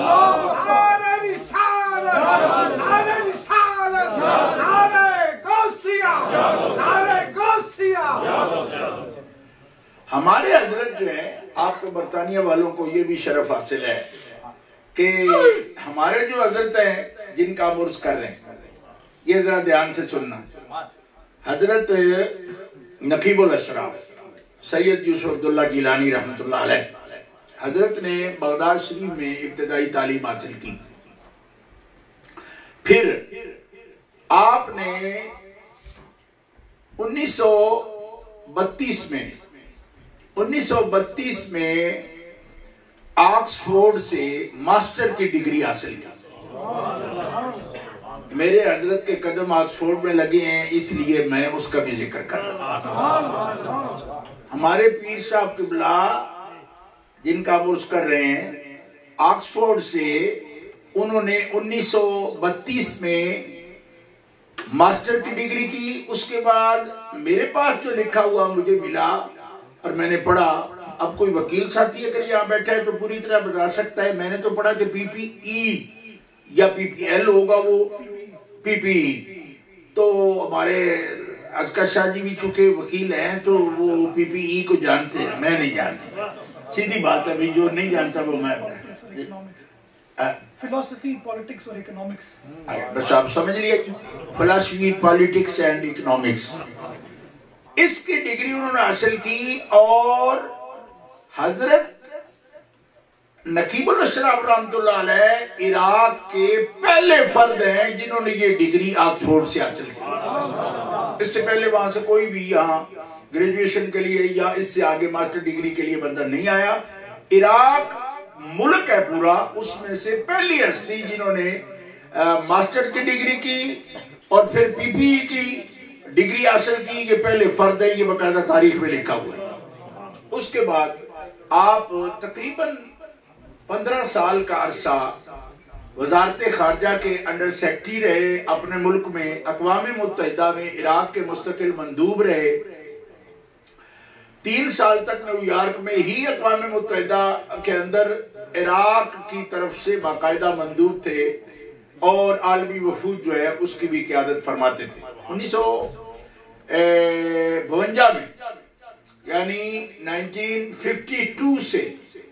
ہمارے حضرت جو ہیں آپ کو برطانیہ والوں کو یہ بھی شرف حاصل ہے کہ ہمارے جو حضرت ہیں جن کا عرس کر رہے ہیں یہ ذرا دھیان سے سننا. حضرت نقیب الاشراف سید یوسف عبداللہ گیلانی رحمت اللہ علیہ حضرت نے بغداد شریف میں ابتدائی تعلیم حاصل کی. پھر آپ نے انیس سو بتیس میں انیس سو بتیس میں آکسفورڈ سے ماسٹر کی ڈگری حاصل کی. میرے حضرت کے قدم آکسفورڈ میں لگے ہیں اس لیے میں اس کا بھی ذکر کر رہا ہوں. ہمارے پیر صاحب قبلہ جن کا عرس کر رہے ہیں آکسفورڈ سے انہوں نے انیس سو بتیس میں ماسٹر کی ڈگری کی. اس کے بعد میرے پاس جو لکھا ہوا مجھے ملا اور میں نے پڑھا. اب کوئی وکیل ساتھی اگر یہاں بیٹھا ہے تو پوری طرح بتا سکتا ہے. میں نے تو پڑھا کہ پی پی ای یا پی پی ایل ہوگا, وہ پی پی ای. تو ہمارے اذکر شاہ جی بھی چونکہ وکیل ہیں تو وہ پی پی ای کو جانتے ہیں, میں نہیں جانتا. سیدھی بات ہے, جو نہیں جانتا وہ میں فلسفی, پالیٹکس اور اکنامکس. بس آپ سمجھ لیے, فلسفی, پالیٹکس اینڈ اکنامکس. اس کی ڈگری انہوں نے حاصل کی. اور حضرت نقیب الاشراف رحمۃ اللہ علیہ عراق کے پہلے فرد ہیں جنہوں نے یہ ڈگری آکسفورڈ سے حاصل کی. اس سے پہلے وہاں سے کوئی بھی یہاں گریجویشن کے لیے یا اس سے آگے ماسٹر ڈگری کے لیے بندہ نہیں آیا. عراق ملک ہے پورا, اس میں سے پہلی ہستی جنہوں نے ماسٹر کی ڈگری کی اور پھر پی پی ای کی ڈگری حاصل کی. یہ پہلے فرد ہے, یہ باقاعدہ تاریخ میں لکھا ہوا ہے. اس کے بعد آپ تقریباً پندرہ سال کا عرصہ وزارت خارجہ کے انڈر سیکٹری رہے. اپنے ملک میں اقوام متحدہ میں عراق کے مستقل مندوب رہے. تین سال تک نیو یارک میں ہی اقوام متحدہ کے اندر عراق کی طرف سے باقاعدہ مندوب تھے اور عالمی وفود جو ہے اس کی بھی قیادت فرماتے تھے. انیس سو بونجا میں یعنی نائنٹین ففٹی ٹو سے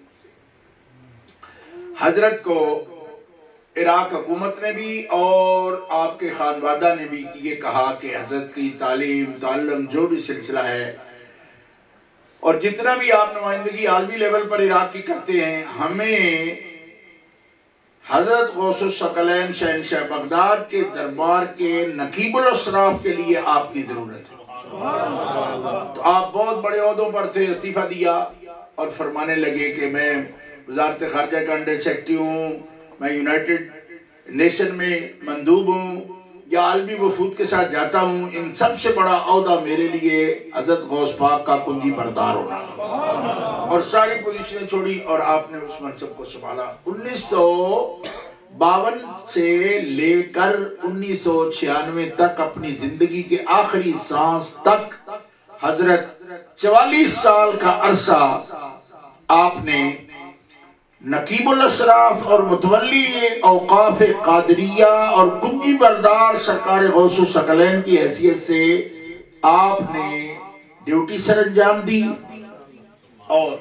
حضرت کو عراق حکومت نے بھی اور آپ کے خانوادہ نے بھی یہ کہا کہ حضرت کی تعلیم, تعلم, جو بھی سلسلہ ہے اور جتنا بھی آپ نمائندگی عالمی لیول پر عراق کی کرتے ہیں, ہمیں حضرت غوث الثقلین شہنشاہ بغداد کے دربار کے نقیب الاشراف کے لیے آپ کی ضرورت ہے. تو آپ بہت بڑے عہدوں پر تھے, استعفیٰ دیا اور فرمانے لگے کہ میں وزارت خارجہ کا انڈر سیکرٹری ہوں, میں یونائٹڈ نیشن میں مندوب ہوں یا عالمی وفود کے ساتھ جاتا ہوں, ان سب سے بڑا عہدہ میرے لیے حضرت غوث پاک کا کنجی بردار ہونا. اور ساری پوزیشنیں چھوڑی اور آپ نے اس منصب کو سنبھالا. انیس سو باون سے لے کر انیس سو چھیانوے تک اپنی زندگی کے آخری سانس تک حضرت چوالیس سال کا عرصہ آپ نے نقیب الاشراف اور متولی اوقاف قادریہ اور کنجی بردار سرکار غوث الثقلین کی حیثیت سے آپ نے ڈیوٹی سر انجام دی. اور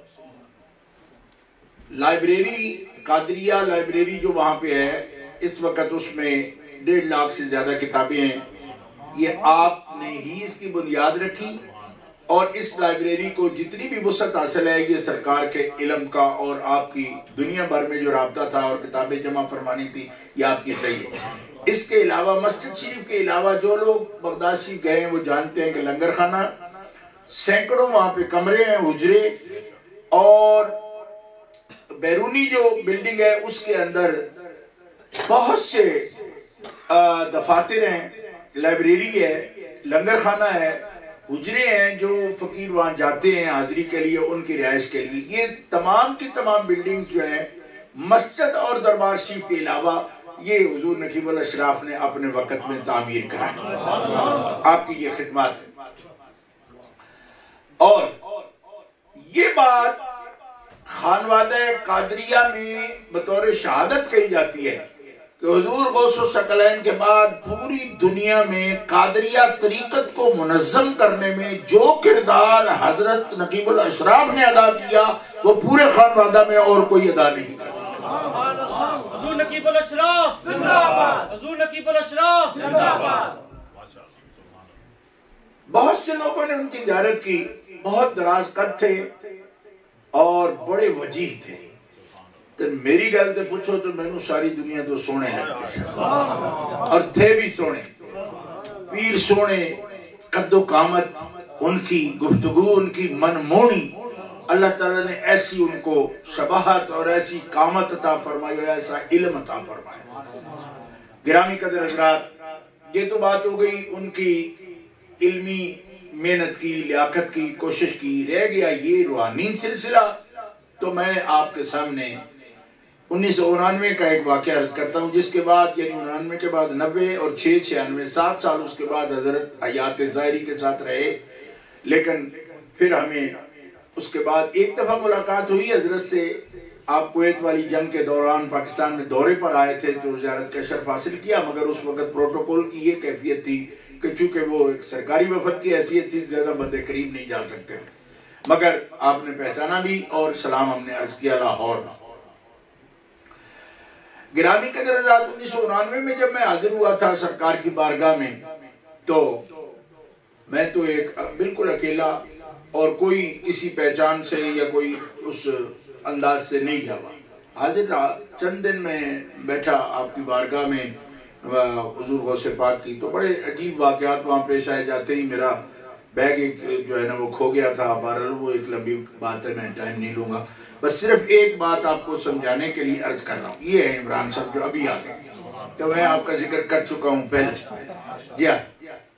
لائبریری قادریہ لائبریری جو وہاں پہ ہے اس وقت اس میں ڈیڑھ لاکھ سے زیادہ کتابیں ہیں. یہ آپ نے ہی اس کی بنیاد رکھی اور اس لائبریری کو جتنی بھی وسعت حاصل ہے یہ سرکار کے علم کا اور آپ کی دنیا بھر میں جو رابطہ تھا اور کتابیں جمع فرمانی تھی یہ آپ کی صحیح ہے. اس کے علاوہ مسجد شریف کے علاوہ جو لوگ بغداد شریف گئے ہیں وہ جانتے ہیں کہ لنگر خانہ سینکڑوں وہاں پہ کمرے ہیں, حجرے, اور بیرونی جو بلڈنگ ہے اس کے اندر بہت سے دفاتر ہیں, لائبریری ہے, لنگر خانہ ہے, حجرے ہیں جو فقیر وہاں جاتے ہیں حاضری کے لیے, ان کی رہائش کے لیے. یہ تمام کی تمام بلڈنگ جو ہیں مسجد اور دربار شریف کے علاوہ یہ حضور نقیب الاشراف نے اپنے وقت میں تعمیر کرائی. آپ کی یہ خدمات ہے. اور یہ بات خانوادہ قادریہ میں بطور شہادت کہی جاتی ہے کہ حضور غوث الثقلین کے بعد پوری دنیا میں قادریہ طریقت کو منظم کرنے میں جو کردار حضرت نقیب الاشراف نے ادا کیا وہ پورے خانوادہ میں اور کوئی ادا نہیں کرتا. حضور نقیب الاشراف زندہ باد, حضور نقیب الاشراف زندہ باد. بہت سے لوگوں نے ان کی زیارت کی, بہت دراز قد تھے اور بڑے وجیح تھے. تو میری گل تے پوچھو تو میں ساری دنیا تو سونے لگتے اور تھے بھی سونے, پیر سونے, قد و قامت ان کی, گفتگو ان کی من مونی. اللہ تعالیٰ نے ایسی ان کو شباہت اور ایسی قامت عطا فرمائی اور ایسا علم عطا فرمایا. گرامی قدر حضرات, یہ تو بات ہو گئی ان کی علمی محنت کی, لیاقت کی, کوشش کی. رہ گیا یہ روحانی سلسلہ. تو میں آپ کے سامنے انیس سو انانوے کا ایک واقعہ عرض کرتا ہوں، جس کے بعد یعنی انانوے کے بعد نوے اور چھ چھیانوے سات سال اس کے بعد حضرت حیات ظاہری کے ساتھ رہے، لیکن پھر ہمیں اس کے بعد ایک دفعہ ملاقات ہوئی حضرت سے۔ آپ کویت والی جنگ کے دوران پاکستان میں دورے پر آئے تھے تو زیارت کا شرف حاصل کیا، مگر اس وقت پروٹوکول کی یہ کیفیت تھی کہ چونکہ وہ ایک سرکاری وفد کی حیثیت تھی، زیادہ بندے قریب نہیں جا سکتے تھے، مگر آپ نے پہچانا بھی اور سلام ہم نے عرض کیا لاہور۔ گرامی قدر حضرات، انیس سو انانوے میں جب میں حاضر ہوا تھا سرکار کی بارگاہ میں تو میں تو ایک بالکل اکیلا اور کوئی کسی پہچان سے یا کوئی اس انداز سے نہیں گیا ہوا، حاضر رہا۔ چند دن میں بیٹھا آپ کی بارگاہ میں حضور غوث پاک کی، تو بڑے عجیب واقعات وہاں پیش آئے جاتے ہی میرا بیگ ایک جو ہے نا وہ کھو گیا تھا۔ بہرحال وہ ایک لمبی بات ہے، میں ٹائم نہیں لوں گا، بس صرف ایک بات آپ کو سمجھانے کے لیے عرض کر رہا ہوں۔ یہ ہے عمران صاحب جو ابھی آ گئے، تو میں آپ کا ذکر کر چکا ہوں پہلے۔ جی ہاں،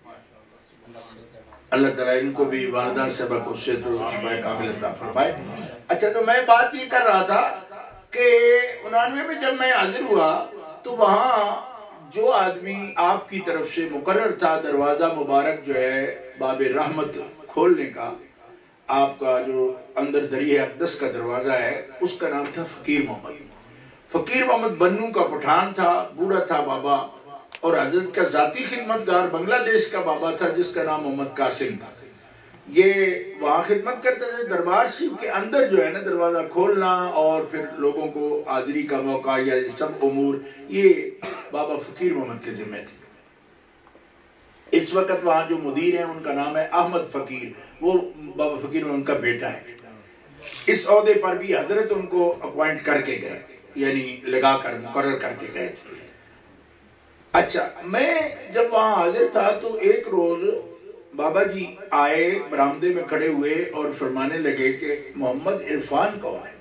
اللہ تعالیٰ ان کو بھی والدہ سبق اس سے تو شفا کامل عطا فرمائے۔ اچھا، تو میں بات یہ کر رہا تھا کہ انانوے میں جب میں حاضر ہوا تو وہاں جو آدمی آپ کی طرف سے مقرر تھا دروازہ مبارک جو ہے باب رحمت کھولنے کا، آپ کا جو اندر دریا اقدس کا دروازہ ہے، اس کا نام تھا فقیر محمد۔ فقیر محمد بنو کا پٹھان تھا، بوڑھا تھا بابا، اور حضرت کا ذاتی خدمتگار بنگلہ دیش کا بابا تھا جس کا نام محمد قاسم تھا۔ یہ وہاں خدمت کرتے تھے۔ دربار شریف کے اندر جو ہے نا دروازہ کھولنا اور پھر لوگوں کو حاضری کا موقع یا یہ سب امور یہ بابا فقیر محمد کے ذمہ تھے۔ اس وقت وہاں جو مدیر ہیں ان کا نام ہے احمد فقیر، وہ بابا فقیر محمد کا بیٹا ہے۔ اس عہدے پر بھی حضرت ان کو اپوائنٹ کر کے گئے، یعنی لگا کر مقرر کر کے گئے تھے۔ اچھا، میں جب وہاں حاضر تھا تو ایک روز بابا جی آئے، برآمدے میں کھڑے ہوئے اور فرمانے لگے کہ محمد عرفان کون ہے؟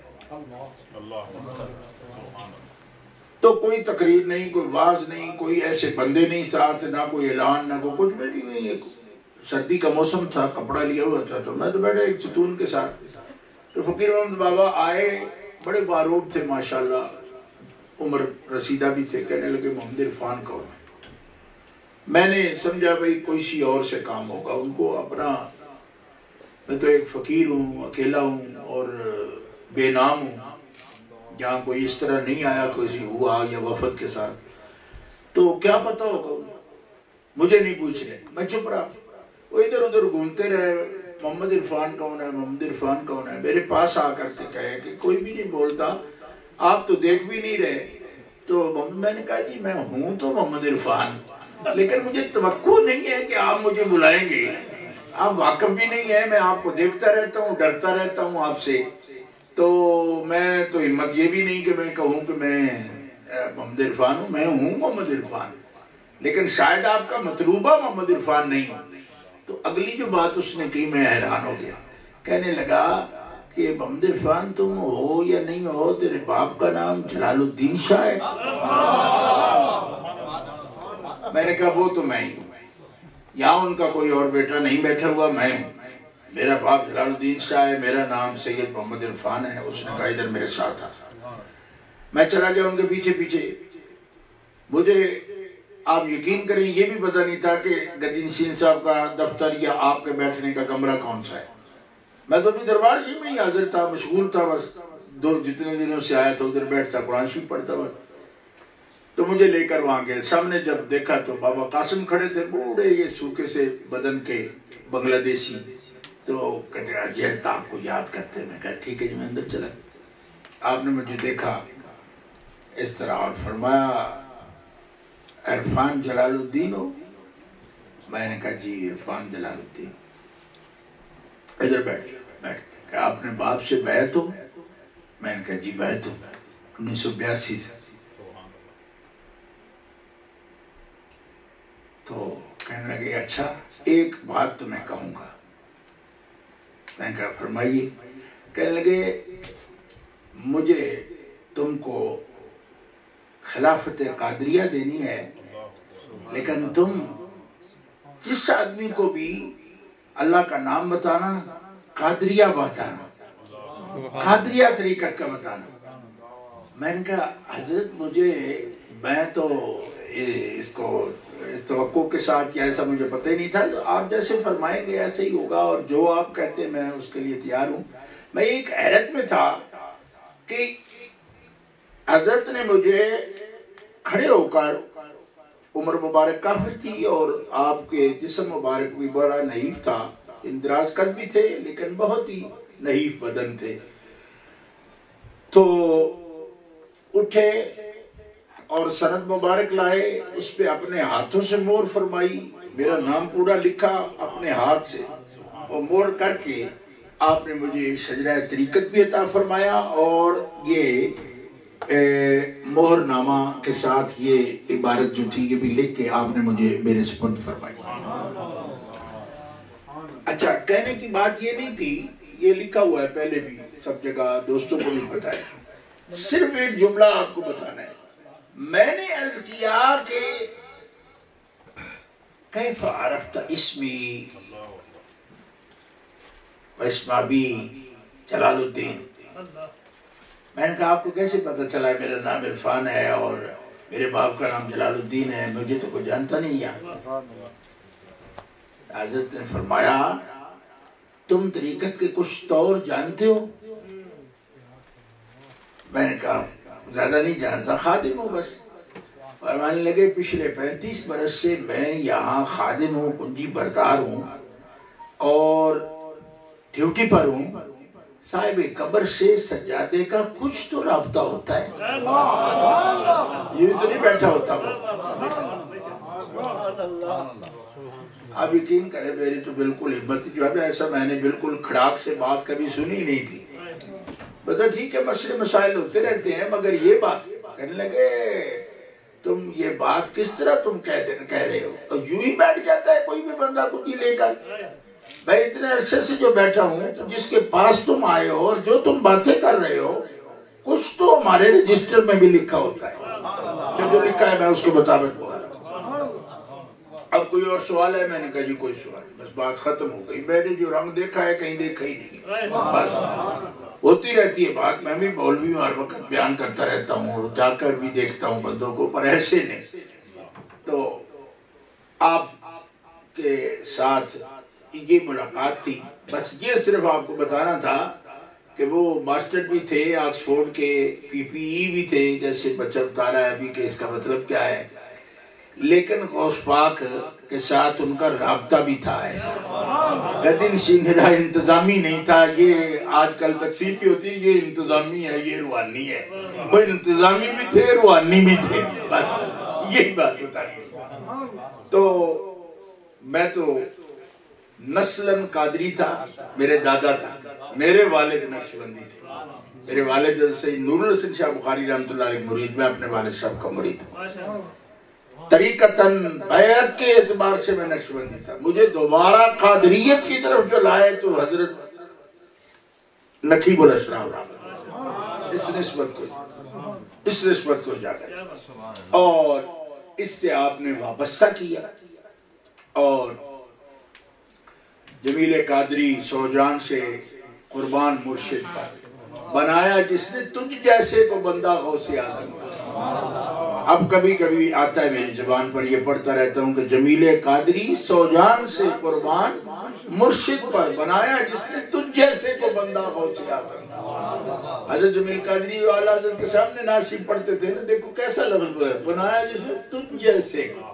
تو کوئی تقریر نہیں، کوئی واعظ نہیں، کوئی ایسے بندے نہیں ساتھ، نہ کوئی اعلان، نہ کوئی کچھ بھی نہیں۔ سردی کا موسم تھا، کپڑا لیا ہوا تھا، تو میں تو بیٹھا ایک ستون کے ساتھ۔ تو فقیر محمد بابا آئے، بڑے باروب تھے ماشاءاللہ، عمر رسیدہ بھی تھے، کہنے لگے محمد عرفان کون ہے؟ میں نے سمجھا بھئی کوئی سی اور سے کام ہوگا، ان کو اپنا، میں تو ایک فقیر ہوں، اکیلا ہوں اور بے نام ہوں، جہاں کوئی اس طرح نہیں آیا کوئی ہوا یا وفد کے ساتھ، تو کیا پتا ہوگا، مجھے نہیں پوچھ رہے، میں چپ رہا۔ وہ ادھر ادھر گھومتے رہے، محمد عرفان کون ہے، محمد عرفان کون ہے؟ میرے پاس آ کر کے کہے کہ کوئی بھی نہیں بولتا، آپ تو دیکھ بھی نہیں رہے۔ تو میں نے کہا جی میں ہوں تو محمد عرفان، لیکن مجھے توقع نہیں ہے کہ آپ مجھے بلائیں گے، آپ واقف بھی نہیں ہیں، میں آپ کو دیکھتا رہتا ہوں، ڈرتا رہتا ہوں آپ سے، تو میں تو ہمت یہ بھی نہیں کہ میں کہوں کہ میں محمد عرفان ہوں، میں ہوں محمد عرفان، لیکن شاید آپ کا مطلوبہ محمد عرفان نہیں ہوں۔ تو اگلی جو بات اس نے کی میں حیران ہو گیا، کہنے لگا کہ محمد عرفان تم ہو یا نہیں ہو، تیرے باپ کا نام جلال الدین شاہ ہے؟ میں نے کہا وہ تو میں ہی ہوں، یہاں ان کا کوئی اور بیٹا نہیں بیٹھا ہوا، میں ہوں، میرا باپ جلال الدین شاہ ہے، میرا نام سید محمد عرفان ہے۔ اس نے کہا ادھر میرے ساتھ آ۔ میں چلا گیا ان کے پیچھے پیچھے۔ مجھے آپ یقین کریں یہ بھی پتہ نہیں تھا کہ گدی نشین صاحب کا دفتر یا آپ کے بیٹھنے کا کمرہ کون سا ہے۔ میں تو اپنی دربار شریف میں ہی حاضر تھا، مشغول تھا، بس دو جتنے دنوں سے آیا تھا ادھر بیٹھتا، قرآن شریف پڑھتا بس۔ تو مجھے لے کر وہاں گئے، سامنے جب دیکھا تو بابا قاسم کھڑے تھے، بوڑھے یہ سوکھے سے بدن کے بنگلہ دیشی، تو کہتے ہیں جیلتا آپ کو یاد کرتے۔ میں کہا ٹھیک ہے جی، میں اندر چلا۔ آپ نے مجھے دیکھا اس طرح اور فرمایا عرفان جلال الدین ہو؟ میں نے کہا جی عرفان جلال الدین۔ ادھر بیٹھ بیٹھ کہ آپ نے باپ سے بیعت ہو؟ میں نے کہا جی بیعت ہو، انیس سو بیاسی سے۔ تو کہنے لگے اچھا ایک بات تو میں کہوں گا۔ میں نے کہا فرمائیے۔ کہنے لگے مجھے تم کو خلافت قادریہ دینی ہے، لیکن تم جس آدمی کو بھی اللہ کا نام بتانا قادریہ بتانا، قادریہ طریقت کا بتانا۔ میں نے کہا حضرت مجھے میں تو اس کو اس توقع کے ساتھ ایسا مجھے پتہ ہی نہیں تھا، آپ جیسے فرمائیں گے ایسے ہی ہوگا، اور جو آپ کہتے ہیں میں اس کے لیے تیار ہوں۔ میں ایک حیرت میں تھا کہ حضرت نے مجھے کھڑے ہو کر، عمر مبارک کافی تھی اور آپ کے جسم مبارک بھی بڑا نحیف تھا، اندراز قد بھی تھے لیکن بہت ہی نحیف بدن تھے، تو اٹھے اور سند مبارک لائے، اس پہ اپنے ہاتھوں سے مور فرمائی، میرا نام پورا لکھا اپنے ہاتھ سے اور مور کر کے آپ نے مجھے شجرہ طریقت بھی عطا فرمایا، اور یہ مہر نامہ کے ساتھ یہ عبارت جو تھی یہ بھی لکھ کے آپ نے مجھے میرے سپرد فرمائی۔ اچھا، کہنے کی بات یہ نہیں تھی، یہ لکھا ہوا ہے پہلے بھی سب جگہ، دوستوں کو بھی بتایا، صرف ایک جملہ آپ کو بتانا ہے۔ میں نے عرض کیا کہ کیف عرفت اسمی و اسم ابی جلال الدین، میں نے کہا آپ کو کیسے پتہ چلا ہے میرا نام عرفان ہے اور میرے باپ کا نام جلال الدین ہے، مجھے تو کوئی جانتا نہیں ہے۔ حضرت نے فرمایا تم طریقت کے کچھ طور جانتے ہو؟ میں نے کہا زیادہ نہیں جانتا، خادم ہوں بس۔ فرمانے لگے پچھلے پینتیس برس سے میں یہاں خادم ہوں، کنجی بردار ہوں اور ڈیوٹی پر ہوں، صاحب قبر سے سجادے کا کچھ تو رابطہ ہوتا ہے، یہ تو نہیں بیٹھا ہوتا وہ۔ آپ یقین کریں میری تو بالکل ہمت جو ہے ایسا میں نے بالکل کھڑاک سے بات کبھی سنی نہیں تھی، بتا ٹھیک ہے مسئلے مسائل ہوتے رہتے ہیں، مگر یہ بات کہنے لگے تم یہ بات کس طرح تم کہہ رہے ہو، تو یوں ہی بیٹھ جاتا ہے کوئی بھی بندہ کچھ لے کر۔ میں اتنے عرصے سے جو بیٹھا ہوں تو جس کے پاس تم آئے ہو اور جو تم باتیں کر رہے ہو کچھ تو ہمارے رجسٹر میں بھی لکھا ہوتا ہے، جو جو لکھا ہے میں اس کے مطابق بول رہا ہوں۔ اب کوئی اور سوال ہے؟ میں نے کہا جی کوئی سوال، بس بات ختم ہو گئی۔ میں نے جو رنگ دیکھا ہے کہیں دیکھا ہی نہیں، بس ہوتی رہتی ہے بات۔ میں بھی مولوی ہوں، ہر وقت بیان کرتا رہتا ہوں، جا کر بھی دیکھتا ہوں بندوں کو، پر ایسے نہیں۔ تو آپ کے ساتھ یہ ملاقات تھی، بس یہ صرف آپ کو بتانا تھا کہ وہ ماسٹر بھی تھے آکسفورڈ کے، پی پی ای بھی تھے، جیسے بچہ بتا رہا ہے ابھی کہ اس کا مطلب کیا ہے، لیکن غوث پاک کے ساتھ ان کا رابطہ بھی تھا ایسا، لیکن شنگرہ انتظامی نہیں تھا۔ یہ آج کل تقسیم بھی ہوتی ہے، یہ انتظامی ہے یہ روحانی ہے، وہ انتظامی بھی تھے روحانی بھی تھے، بس یہی بات بتائیے۔ تو میں تو نسلاً قادری تھا، میرے دادا تھا، میرے والد نقشبندی تھے، میرے والد سید نور الحسن شاہ بخاری رحمۃ اللہ علیہ مرید، میں اپنے والد صاحب کا مرید ہوں۔ طریقتاً بیعت کے اعتبار سے میں نقشبندی تھا، مجھے دوبارہ قادریت کی طرف جو لائے تو حضرت نقیب الاسرار اس نسبت کو اس نسبت کو جا کر اور اس سے آپ نے وابستہ کیا، اور جمیل قادری سوجان سے قربان مرشد پر بنایا جس نے تجھ جیسے کو بندہ غوث اعظم۔ اب کبھی کبھی آتا ہے میری زبان پر، یہ پڑھتا رہتا ہوں کہ جمیل قادری سوجان سے قربان مرشد پر بنایا جس نے تجھ جیسے کو بندہ غوث اعظم۔ حضرت جمیل قادری والا حضرت کے سامنے ناصب پڑھتے تھے نا، دیکھو کیسا لفظ ہے، بنایا جس نے تجھ جیسے کو،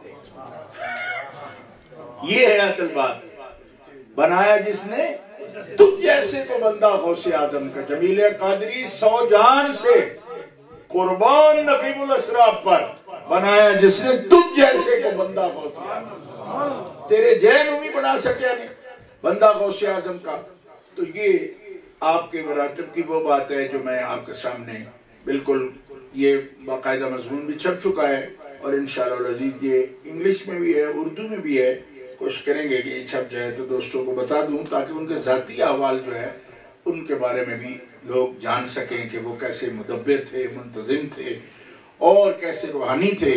یہ ہے اصل بات، بنایا جس نے تجھ جیسے کو بندہ غوث اعظم کا۔ جمیل قادری سوجان سے قربان نقیب الاسراب پر بنایا جس نے تجھ جیسے کو بندہ غوث اعظم، تیرے جین بھی بنا سکیا نہیں بندہ غوث اعظم کا۔ تو یہ آپ کے مراتب کی وہ بات ہے جو میں آپ کے سامنے بالکل، یہ باقاعدہ مضمون بھی چھپ چکا ہے اور انشاءاللہ العزیز یہ انگلش میں بھی ہے، اردو میں بھی ہے، کوشش کریں گے کہ یہ چھپ جائے تو دوستوں کو بتا دوں تاکہ ان کے ذاتی احوال جو ہے ان کے بارے میں بھی لوگ جان سکیں کہ وہ کیسے مدبر تھے، منتظم تھے اور کیسے روحانی تھے۔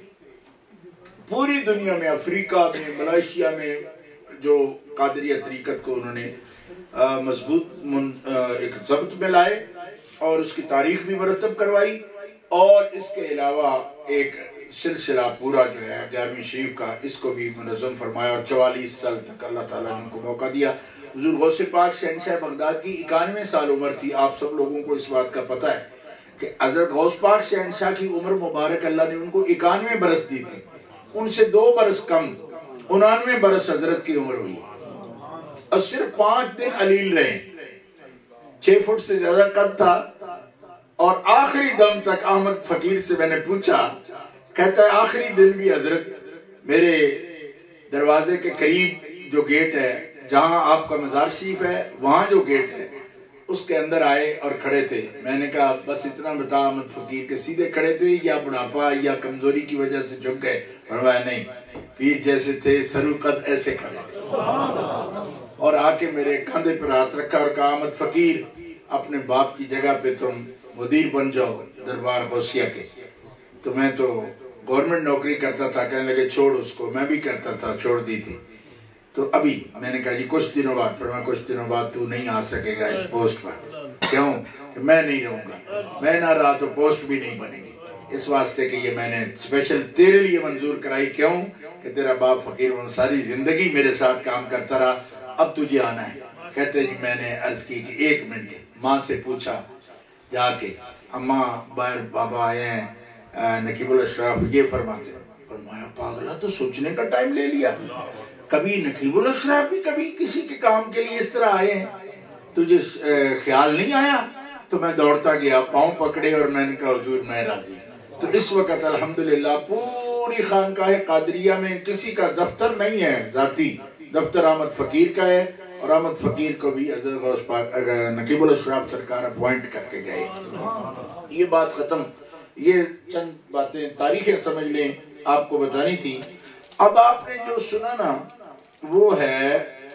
پوری دنیا میں، افریقہ میں، ملائیشیا میں جو قادریہ طریقت کو انہوں نے مضبوط ایک ضبط میں لائے، اور اس کی تاریخ بھی مرتب کروائی، اور اس کے علاوہ ایک سلسلہ پورا جو ہے گیارہویں شریف کا، اس کو بھی منظم فرمایا، اور چوالیس سال تک اللہ تعالیٰ نے ان کو موقع دیا۔ حضور غوث پاک شہنشاہ بغداد کی اکانوے سال عمر تھی۔ آپ سب لوگوں کو اس بات کا پتہ ہے کہ حضرت غوث پاک شہنشاہ کی عمر مبارک اللہ نے ان کو اکانوے برس دی تھی، ان سے دو برس کم انانوے برس حضرت کی عمر ہوئی، اور صرف پانچ دن علیل رہے، چھ فٹ سے زیادہ قد تھا، اور آخری دم تک احمد فقیر سے میں نے پوچھا، کہتا ہے آخری دن بھی حضرت میرے دروازے کے قریب جو گیٹ ہے جہاں آپ کا مزار شریف ہے، وہاں جو گیٹ ہے اس کے اندر آئے اور کھڑے تھے۔ میں نے کہا بس اتنا بتا احمد فقیر کے سیدھے کھڑے تھے یا بڑھاپا یا کمزوری کی وجہ سے جھک گئے؟ فرمایا نہیں، پیر جیسے تھے، سرو قد ایسے کھڑے تھے، اور آ کے میرے کاندھے پر ہاتھ رکھا اور کہا احمد فقیر اپنے باپ کی جگہ پہ تم مدیر بن جاؤ دربار غوثیہ کے۔ تو میں تو گورنمنٹ نوکری کرتا تھا، کہنے لگے چھوڑ اس کو، میں بھی کرتا تھا، چھوڑ دی تھی۔ تو ابھی میں نے کہا جی کچھ دنوں بعد، فرمایا کچھ دنوں بعد تو نہیں آ سکے گا اس پوسٹ پر۔ کیوں؟ کہ میں نہیں رہوں گا، میں نہ رہا تو پوسٹ بھی نہیں بنے گی، اس واسطے کہ یہ میں نے اسپیشل تیرے لیے منظور کرائی۔ کیوں؟ کہ تیرا باپ فقیر ان ساری زندگی میرے ساتھ کام کرتا رہا، اب تجھے آنا ہے۔ کہتے جی میں نے عرض کی کہ ایک منٹ، ماں سے پوچھا جا کے، اماں باہر بابا آئے ہیں نقیب الاشراف یہ فرماتے ہیں۔ فرمایا پاگلا تو سوچنے کا ٹائم لے لیا، کبھی نقیب الاشراف بھی کبھی کسی کے کام کے لیے اس طرح آئے ہیں، تجھے خیال نہیں آیا؟ تو میں دوڑتا گیا، پاؤں پکڑے اور میں نے کہا حضور میں راضی۔ تو اس وقت الحمدللہ پوری خانقاہ قادریہ میں کسی کا دفتر نہیں ہے ذاتی، دفتر احمد فقیر کا ہے، اور احمد فقیر کو بھی حضرت غوث پاک نقیب الاشراف سرکار اپوائنٹ کر کے گئے۔ یہ بات ختم۔ یہ چند باتیں تاریخیں سمجھ لیں آپ کو بتانی تھی۔ اب آپ نے جو سنا نا وہ ہے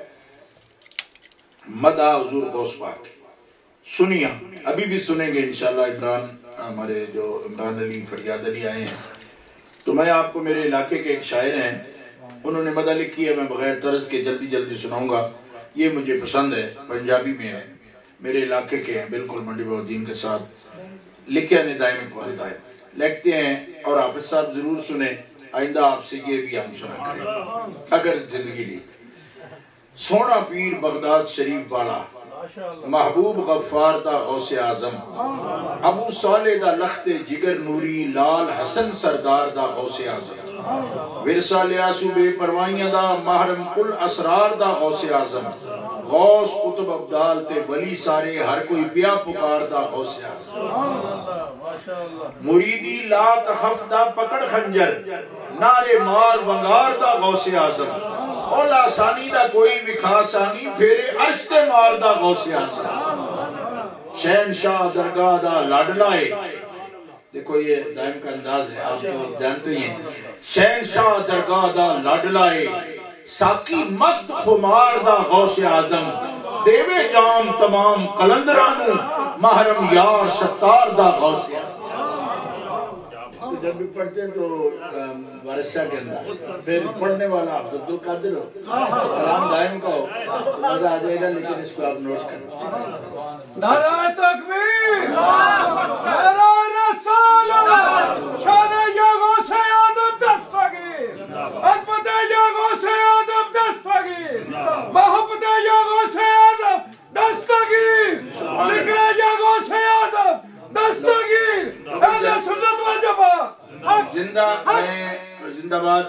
مدح حضور غوث پاک، سنیا ابھی بھی سنیں گے انشاءاللہ۔ عمران ہمارے جو عمران علی فریاد علی آئے ہیں، تو میں آپ کو میرے علاقے کے ایک شاعر ہیں، انہوں نے مدح لکھی ہے، میں بغیر طرز کے جلدی جلدی سناؤں گا۔ یہ مجھے پسند ہے، پنجابی میں ہے، میرے علاقے کے ہیں، بالکل منڈی بہاؤالدین کے ساتھ، لکھے ہیں ندائم اقبال صاحب، لکھتے ہیں، اور حافظ صاحب ضرور سنیں، آئندہ آپ سے یہ بھی ہم سنا کریں اگر زندگی لی۔ سونا پیر بغداد شریف والا، محبوب غفار دا غوث اعظم، ابو صالح دا لخت جگر نوری، لال حسن سردار دا غوث اعظم، ورثہ لیاسو بے پروائیاں دا محرم کل اسرار دا غوث اعظم، غوث قطب عبدال تے ولی سارے ہر کوئی پیا پکار دا غوث اعظم، مریدی لا تخف دا پکڑ خنجر، نارے مار ونگار دا غوث اعظم، اولا ثانی دا کوئی وکھا ثانی، پھیرے عرش تے مار دا غوث اعظم، شہنشاہ درگاہ دا لڑ لائے۔ دیکھو یہ دائم کا انداز ہے، آپ تو جانتے ہیں، شہنشاہ درگاہ دا لڑ لائے، ساکی مست خمار دا غوث اعظم، دیوے جام تمام قلندرانو، محرم یار ستار دا غوث اعظم۔ اس کو جب بھی پڑھتے ہیں تو وارثہ کے اندر، پھر پڑھنے والا عبد القادر ہو، کلام دائم کا ہو، تو مزہ آ جائے گا، لیکن اس کو آپ نوٹ کر سکتے ہیں۔ نعرہ تکبیر، نعرہ رسالت، شان یا غوث اعظم دستگیر، عظمت یا غوث اعظم دستگیر، محبت یا غوث اعظم دستگیر، ذکر یا غوث اعظم دستگیر، اہل سنت و جماعت زندہ میں زندہ باد۔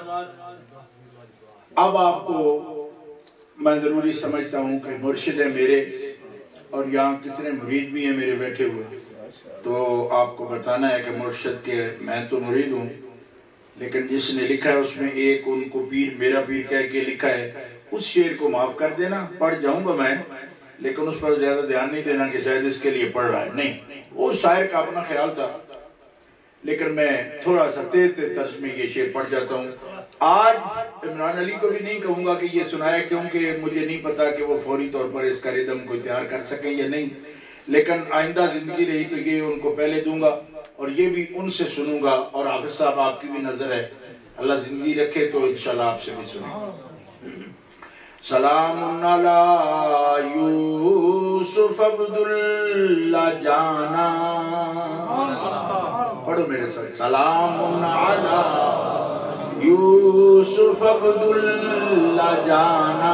اب آپ کو میں ضروری سمجھتا ہوں کہ مرشد ہے میرے، اور یہاں کتنے مرید بھی ہیں میرے بیٹھے ہوئے، تو آپ کو بتانا ہے کہ مرشد کے میں تو مرید ہوں، لیکن جس نے لکھا ہے اس میں ایک ان کو پیر میرا پیر کہہ کے لکھا ہے، اس شعر کو معاف کر دینا، پڑھ جاؤں گا میں، لیکن اس پر زیادہ دھیان نہیں دینا کہ شاید اس کے لیے پڑھ رہا ہے، نہیں، وہ شاعر کا اپنا خیال تھا، لیکن میں تھوڑا سا تیز تیز طرز میں یہ شعر پڑھ جاتا ہوں۔ آج عمران علی کو بھی نہیں کہوں گا کہ یہ سنائے، کیونکہ مجھے نہیں پتا کہ وہ فوری طور پر اس کا ردم کو تیار کر سکیں یا نہیں، لیکن آئندہ زندگی رہی تو یہ ان کو پہلے دوں گا، اور یہ بھی ان سے سنوں گا، اور حافظ صاحب آپ کی بھی نظر ہے، اللہ زندگی رکھے تو انشاءاللہ آپ سے بھی سنیں گا۔ سلام علی یوسف عبداللہ جانا. پڑھو میرے ساتھ. سلام علی یوسف عبداللہ جانا.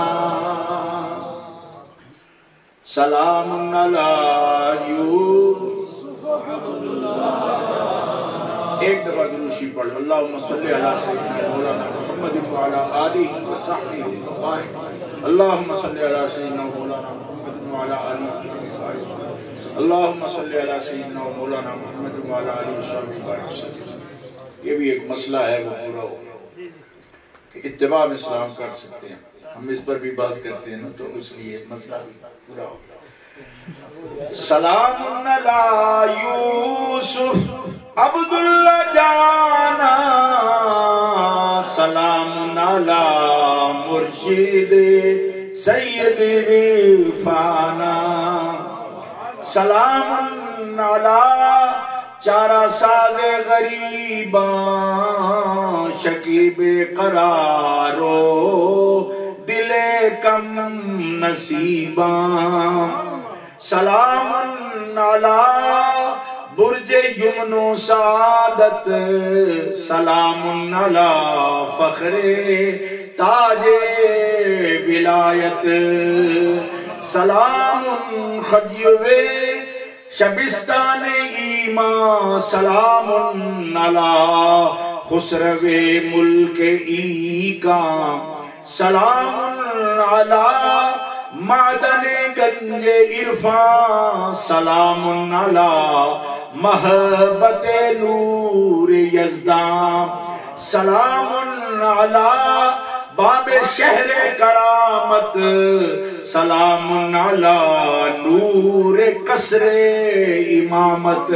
سلام علی یوسف عبداللہ. ایک دفعہ دروشی پڑھ. اللہم صلی علی سیدنا مولانا محمد وعلا آلہ وصحبہ وسلم. اللہم صلی علی سیدنا مولانا محمد وعلا آلہ وصحبہ. اللہم صلی علی سیدنا مولانا محمد وعلا آلہ وصحبہ وسلم. یہ بھی ایک مسئلہ ہے وہ پورا ہو گیا کہ اتباع اسلام کر سکتے ہیں. ہم اس پر بھی بات کرتے ہیں نا تو اس لیے مسئلہ بھی پورا ہو گیا. سلام علی یوسف عبداللہ جانا. سلام علی مرشد سید عرفانا. سلام علی چارہ ساز غریباں شکیب قرارو دل کم نصیباں. سلام علی برج یمن و سعادت. سلام علی فخر تاج ولایت. سلام خجوِ شبستان ایمان. سلام علی خسرو ملک ایکام. سلام علی معدن گنج عرفان. سلام علی محبت نور یزدان. سلام علی باب شہر کرامت. سلام علی نور قصر امامت.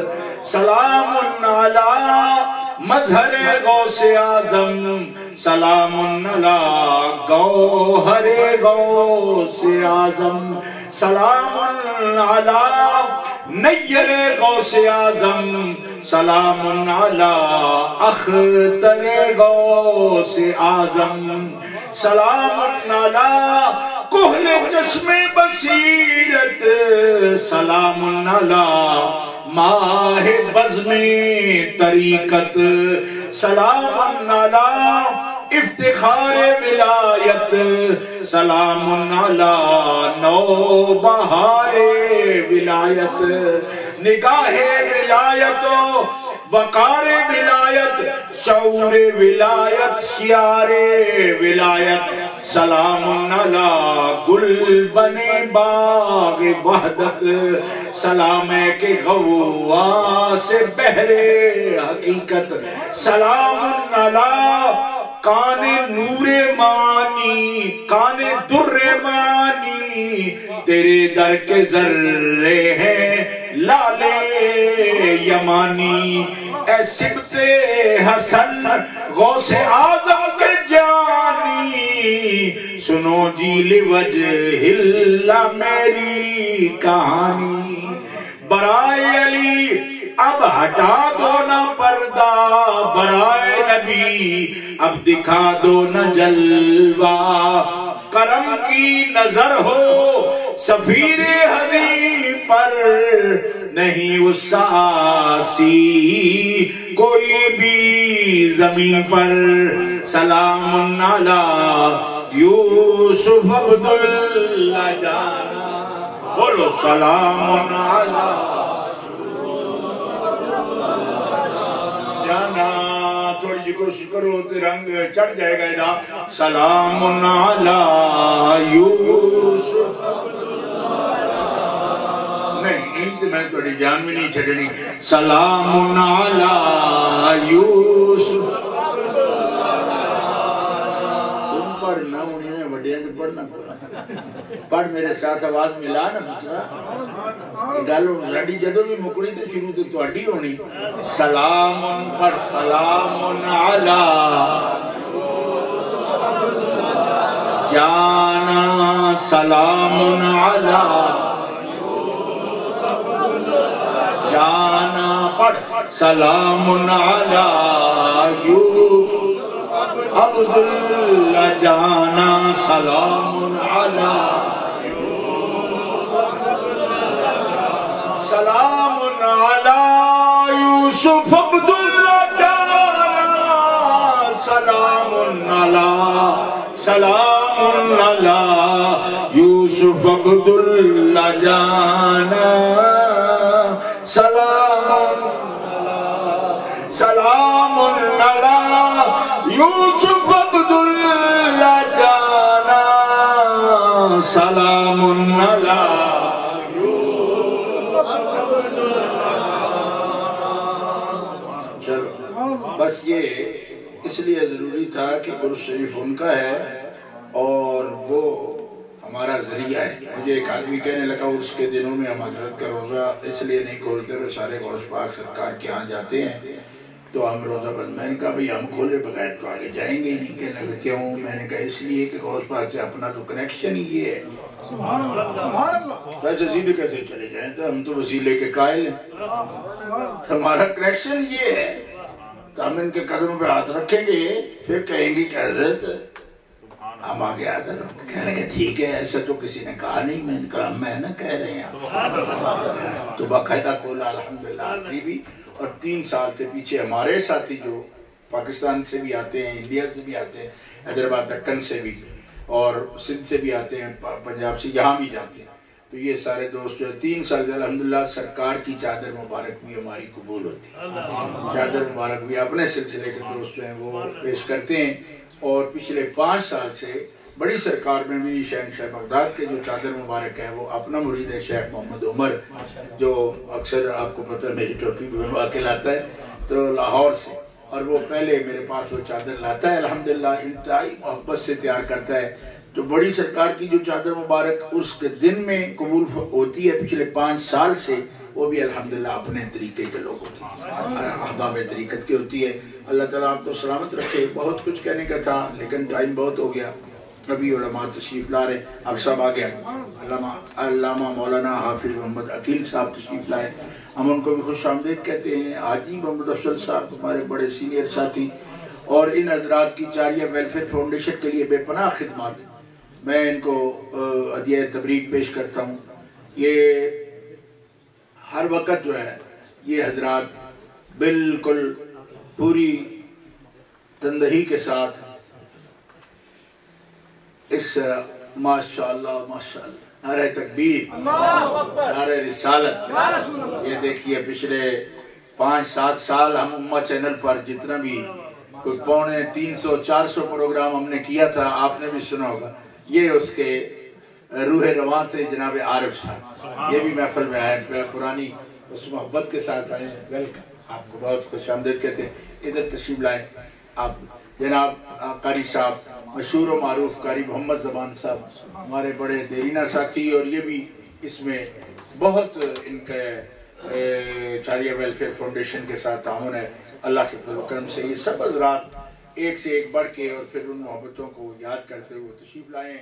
سلام علی مظہر غوث اعظم. سلام علی گوہر غوث اعظم. سلام علی نیر غوث اعظم. سلام علی اختر غوث اعظم. سلام علی کحل چشم بصیرت. سلام علی ماہ بزم طریقت. سلام علی افتخار ولایت. سلام علی نو بہار ولایت. نگاہ ولایت وقار ولایت. شعور ولایت شیار ولایت. سلام علی گل بنے باغ وحدت. سلام ہے کہ غواص بحر حقیقت. سلام علی کان نور مانی کان در مانی. تیرے در کے ذرے ہیں لال یمانی. اے سبت حسن غوث اعظم کے جانی. سنو جی لوجہ اللہ میری کہانی. برائے علی اب ہٹا دو نہ پردہ. برائے نبی اب دکھا دو نہ جلوہ. کرم کی نظر ہو سفیر حضیب پر. نہیں اس کا آسی کوئی بھی زمین پر. سلام علی یوسف عبداللہ جانا. بولو سلام علی جانا. تھوڑی جی کوشش کرو تو رنگ چڑھ جائے گا ادا. سلام علی یوسف نہیں تو میں تھوڑی جان بھی نہیں چھڑنی. سلام علی یوسف. تم پڑھنا انہیں میں وڈیاں تو پڑھنا پڑھ میرے ساتھ آواز ملا نا. گل لڑی جدو بھی مکڑی تو شروع تو تہاڈی ہونی. سلام پر سلام علی جانا. سلام علی جانا. پڑھ سلام علی یوسف عبداللہ جانا سلام علی سلام علی یوسف عبداللہ جانا سلام علی سلام علی یوسف عبداللہ جانا سلام سلام علی یوسف عبداللہ جانا سلام علی چلو بس یہ اس لیے ضروری تھا کہ عرس شریف ان کا ہے اور وہ ہمارا ذریعہ ہے. مجھے ایک آدمی کہنے لگا اس کے دنوں میں ہم حضرت کا روزہ اس لیے نہیں کھولتے وہ سارے غوث پاک سرکار کے ہاں جاتے ہیں تو ہم روزہ بند. میں نے کہا بھئی ہم کھولے بغیر تو آگے جائیں گے نہیں. کہنے لگا کیوں؟ میں نے کہا اس لیے کہ غوث پاک سے اپنا تو کنیکشن ہی یہ ہے. سبحان اللہ سبحان اللہ. ویسے سیدھے کیسے چلے جائیں تو ہم تو وسیلے کے قائل ہیں. ہمارا کنیکشن یہ ہے تو ہم ان کے قدموں پہ ہاتھ رکھیں گے پھر کہیں گے کہ حضرت ہم آگے حاضر ہوں. کہنے کہ ٹھیک ہے ایسا تو کسی نے کہا نہیں. میں نے کہا میں نہ کہہ رہے ہیں تو باقاعدہ کھولا الحمدللہ. آج بھی اور تین سال سے پیچھے ہمارے ساتھی جو پاکستان سے بھی آتے ہیں انڈیا سے بھی آتے ہیں حیدرآباد دکن سے بھی اور سندھ سے بھی آتے ہیں پنجاب سے یہاں بھی جاتے ہیں تو یہ سارے دوست جو ہے تین سال سے الحمدللہ سرکار کی چادر مبارک بھی ہماری قبول ہوتی ہے. چادر مبارک بھی اپنے سلسلے کے دوست جو ہیں وہ پیش کرتے ہیں. اور پچھلے پانچ سال سے بڑی سرکار میں بھی شہنشاہ بغداد کے جو چادر مبارک ہے وہ اپنا مرید ہے شیخ محمد عمر جو اکثر آپ کو پتہ ہے میری ٹوپی بھی بنوا کے لاتا ہے تو لاہور سے اور وہ پہلے میرے پاس وہ چادر لاتا ہے الحمدللہ انتہائی محبت سے تیار کرتا ہے. تو بڑی سرکار کی جو چادر مبارک اس کے دن میں قبول ہوتی ہے پچھلے پانچ سال سے وہ بھی الحمدللہ اپنے طریقے کے لوگ ہوتے ہیں احباب طریقت کی ہوتی ہے. اللہ تعالیٰ آپ کو سلامت رکھے. بہت کچھ کہنے کا تھا لیکن ٹائم بہت ہو گیا. نبی علماء تشریف لا رہے اب سب آ گیا. علامہ علامہ مولانا حافظ محمد عقیل صاحب تشریف لائے. ہم ان کو بھی خوش آمدید کہتے ہیں. حاجی محمد افضل صاحب ہمارے بڑے سینئر ساتھی اور ان حضرات کی جاریہ ویلفیئر فاؤنڈیشن کے لیے بے پناہ خدمات ہیں. میں ان کو عدیہ تبریک پیش کرتا ہوں. یہ ہر وقت جو ہے یہ حضرات بالکل پوری تندہی کے ساتھ اس ماشاءاللہ ماشاءاللہ نعرہ تکبیر نعرہ رسالت. یہ دیکھیے پچھلے پانچ سات سال ہم امہ چینل پر جتنا بھی کوئی پونے تین سو چار سو پروگرام ہم نے کیا تھا آپ نے بھی سنا ہوگا. یہ اس کے روح رواں تھے جناب عارف صاحب. یہ بھی محفل میں آئے پرانی اس محبت کے ساتھ آئے ہیں. ویلکم. آپ کو بہت خوش آمدید کہتے ہیں. ادھر تشریف لائیں آپ. جناب قاری صاحب مشہور و معروف قاری محمد زبان صاحب ہمارے بڑے دیرینہ ساتھی اور یہ بھی اس میں بہت ان کے چاریہ ویلفیئر فاؤنڈیشن کے ساتھ تعاون ہے. اللہ کے فضل و کرم سے یہ سب حضرات ایک سے ایک بڑھ کے اور پھر ان محبتوں کو یاد کرتے ہوئے تشریف لائیں.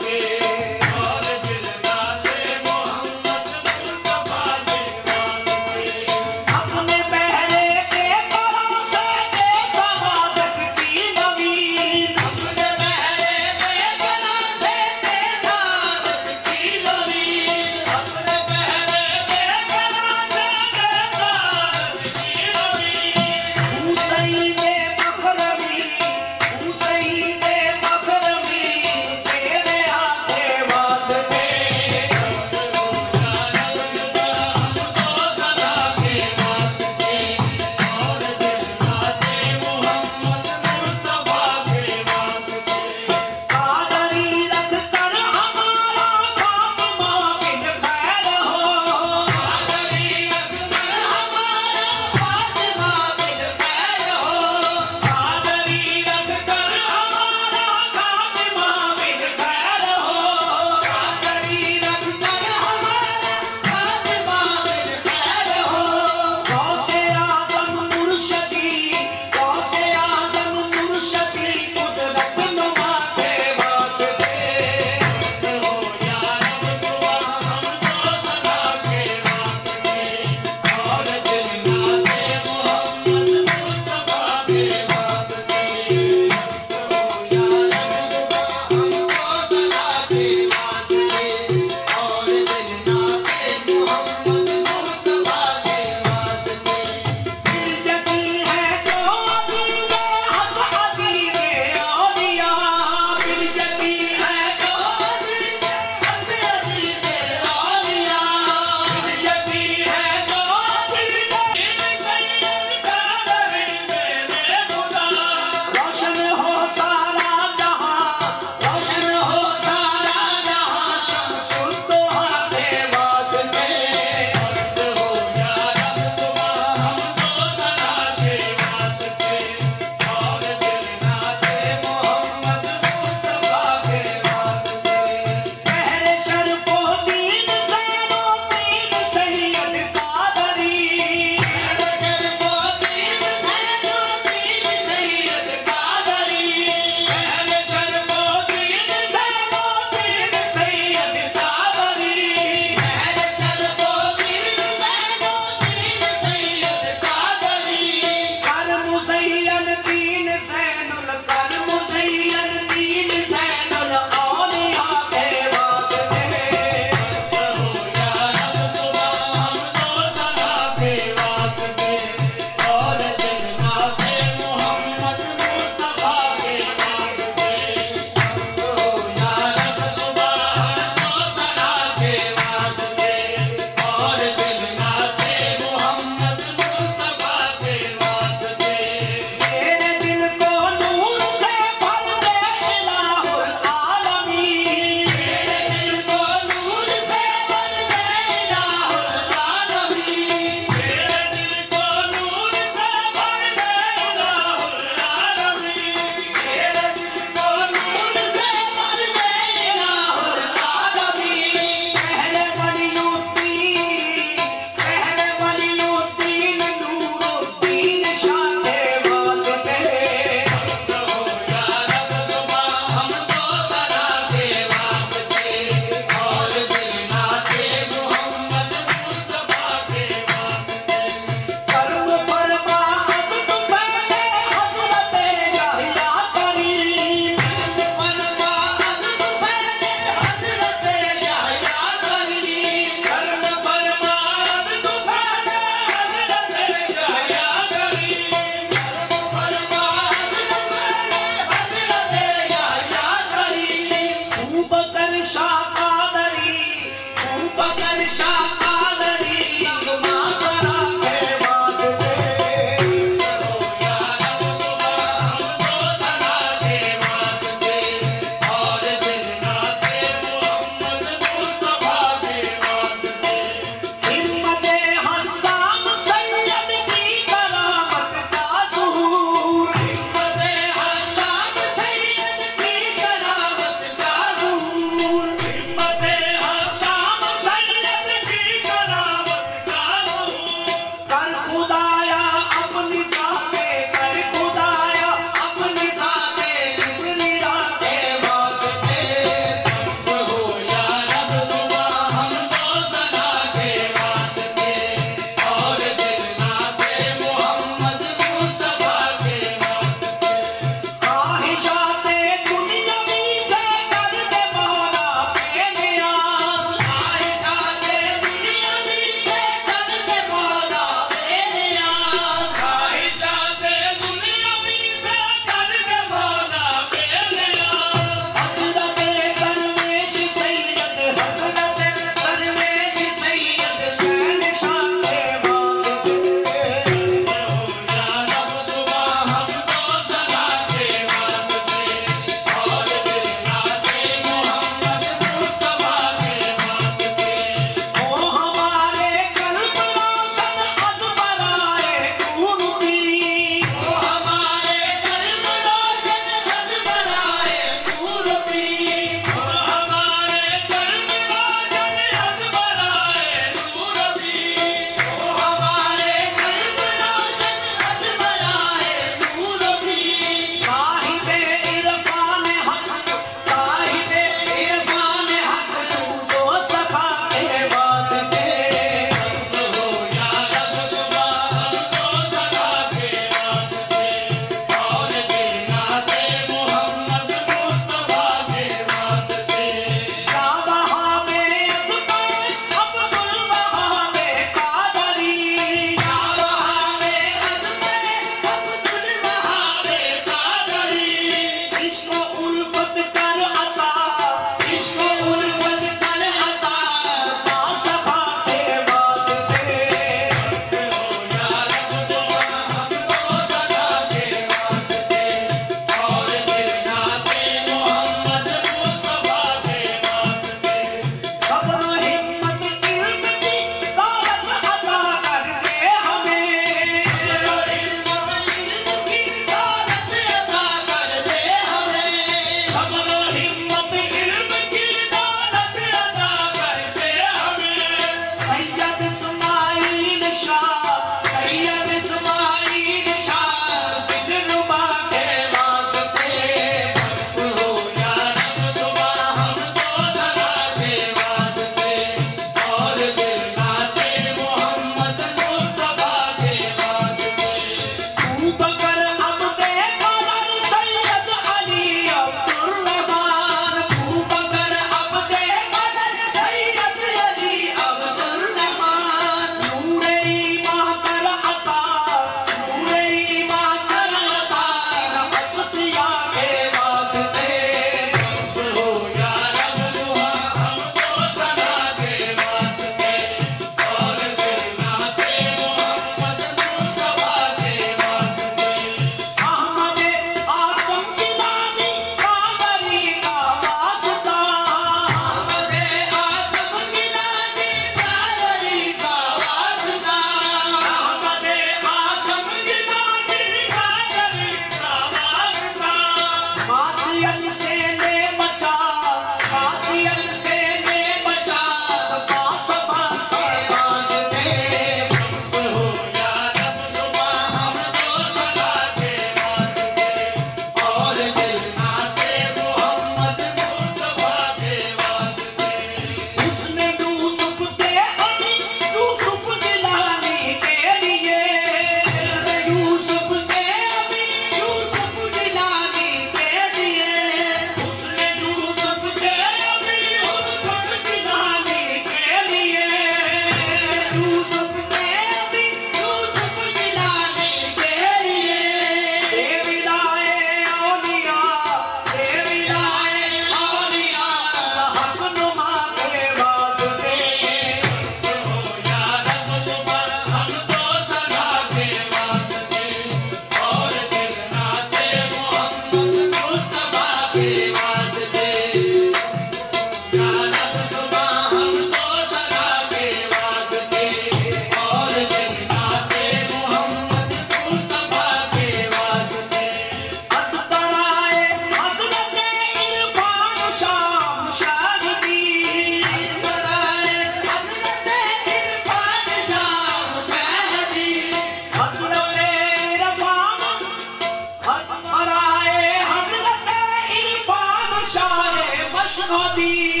Shadi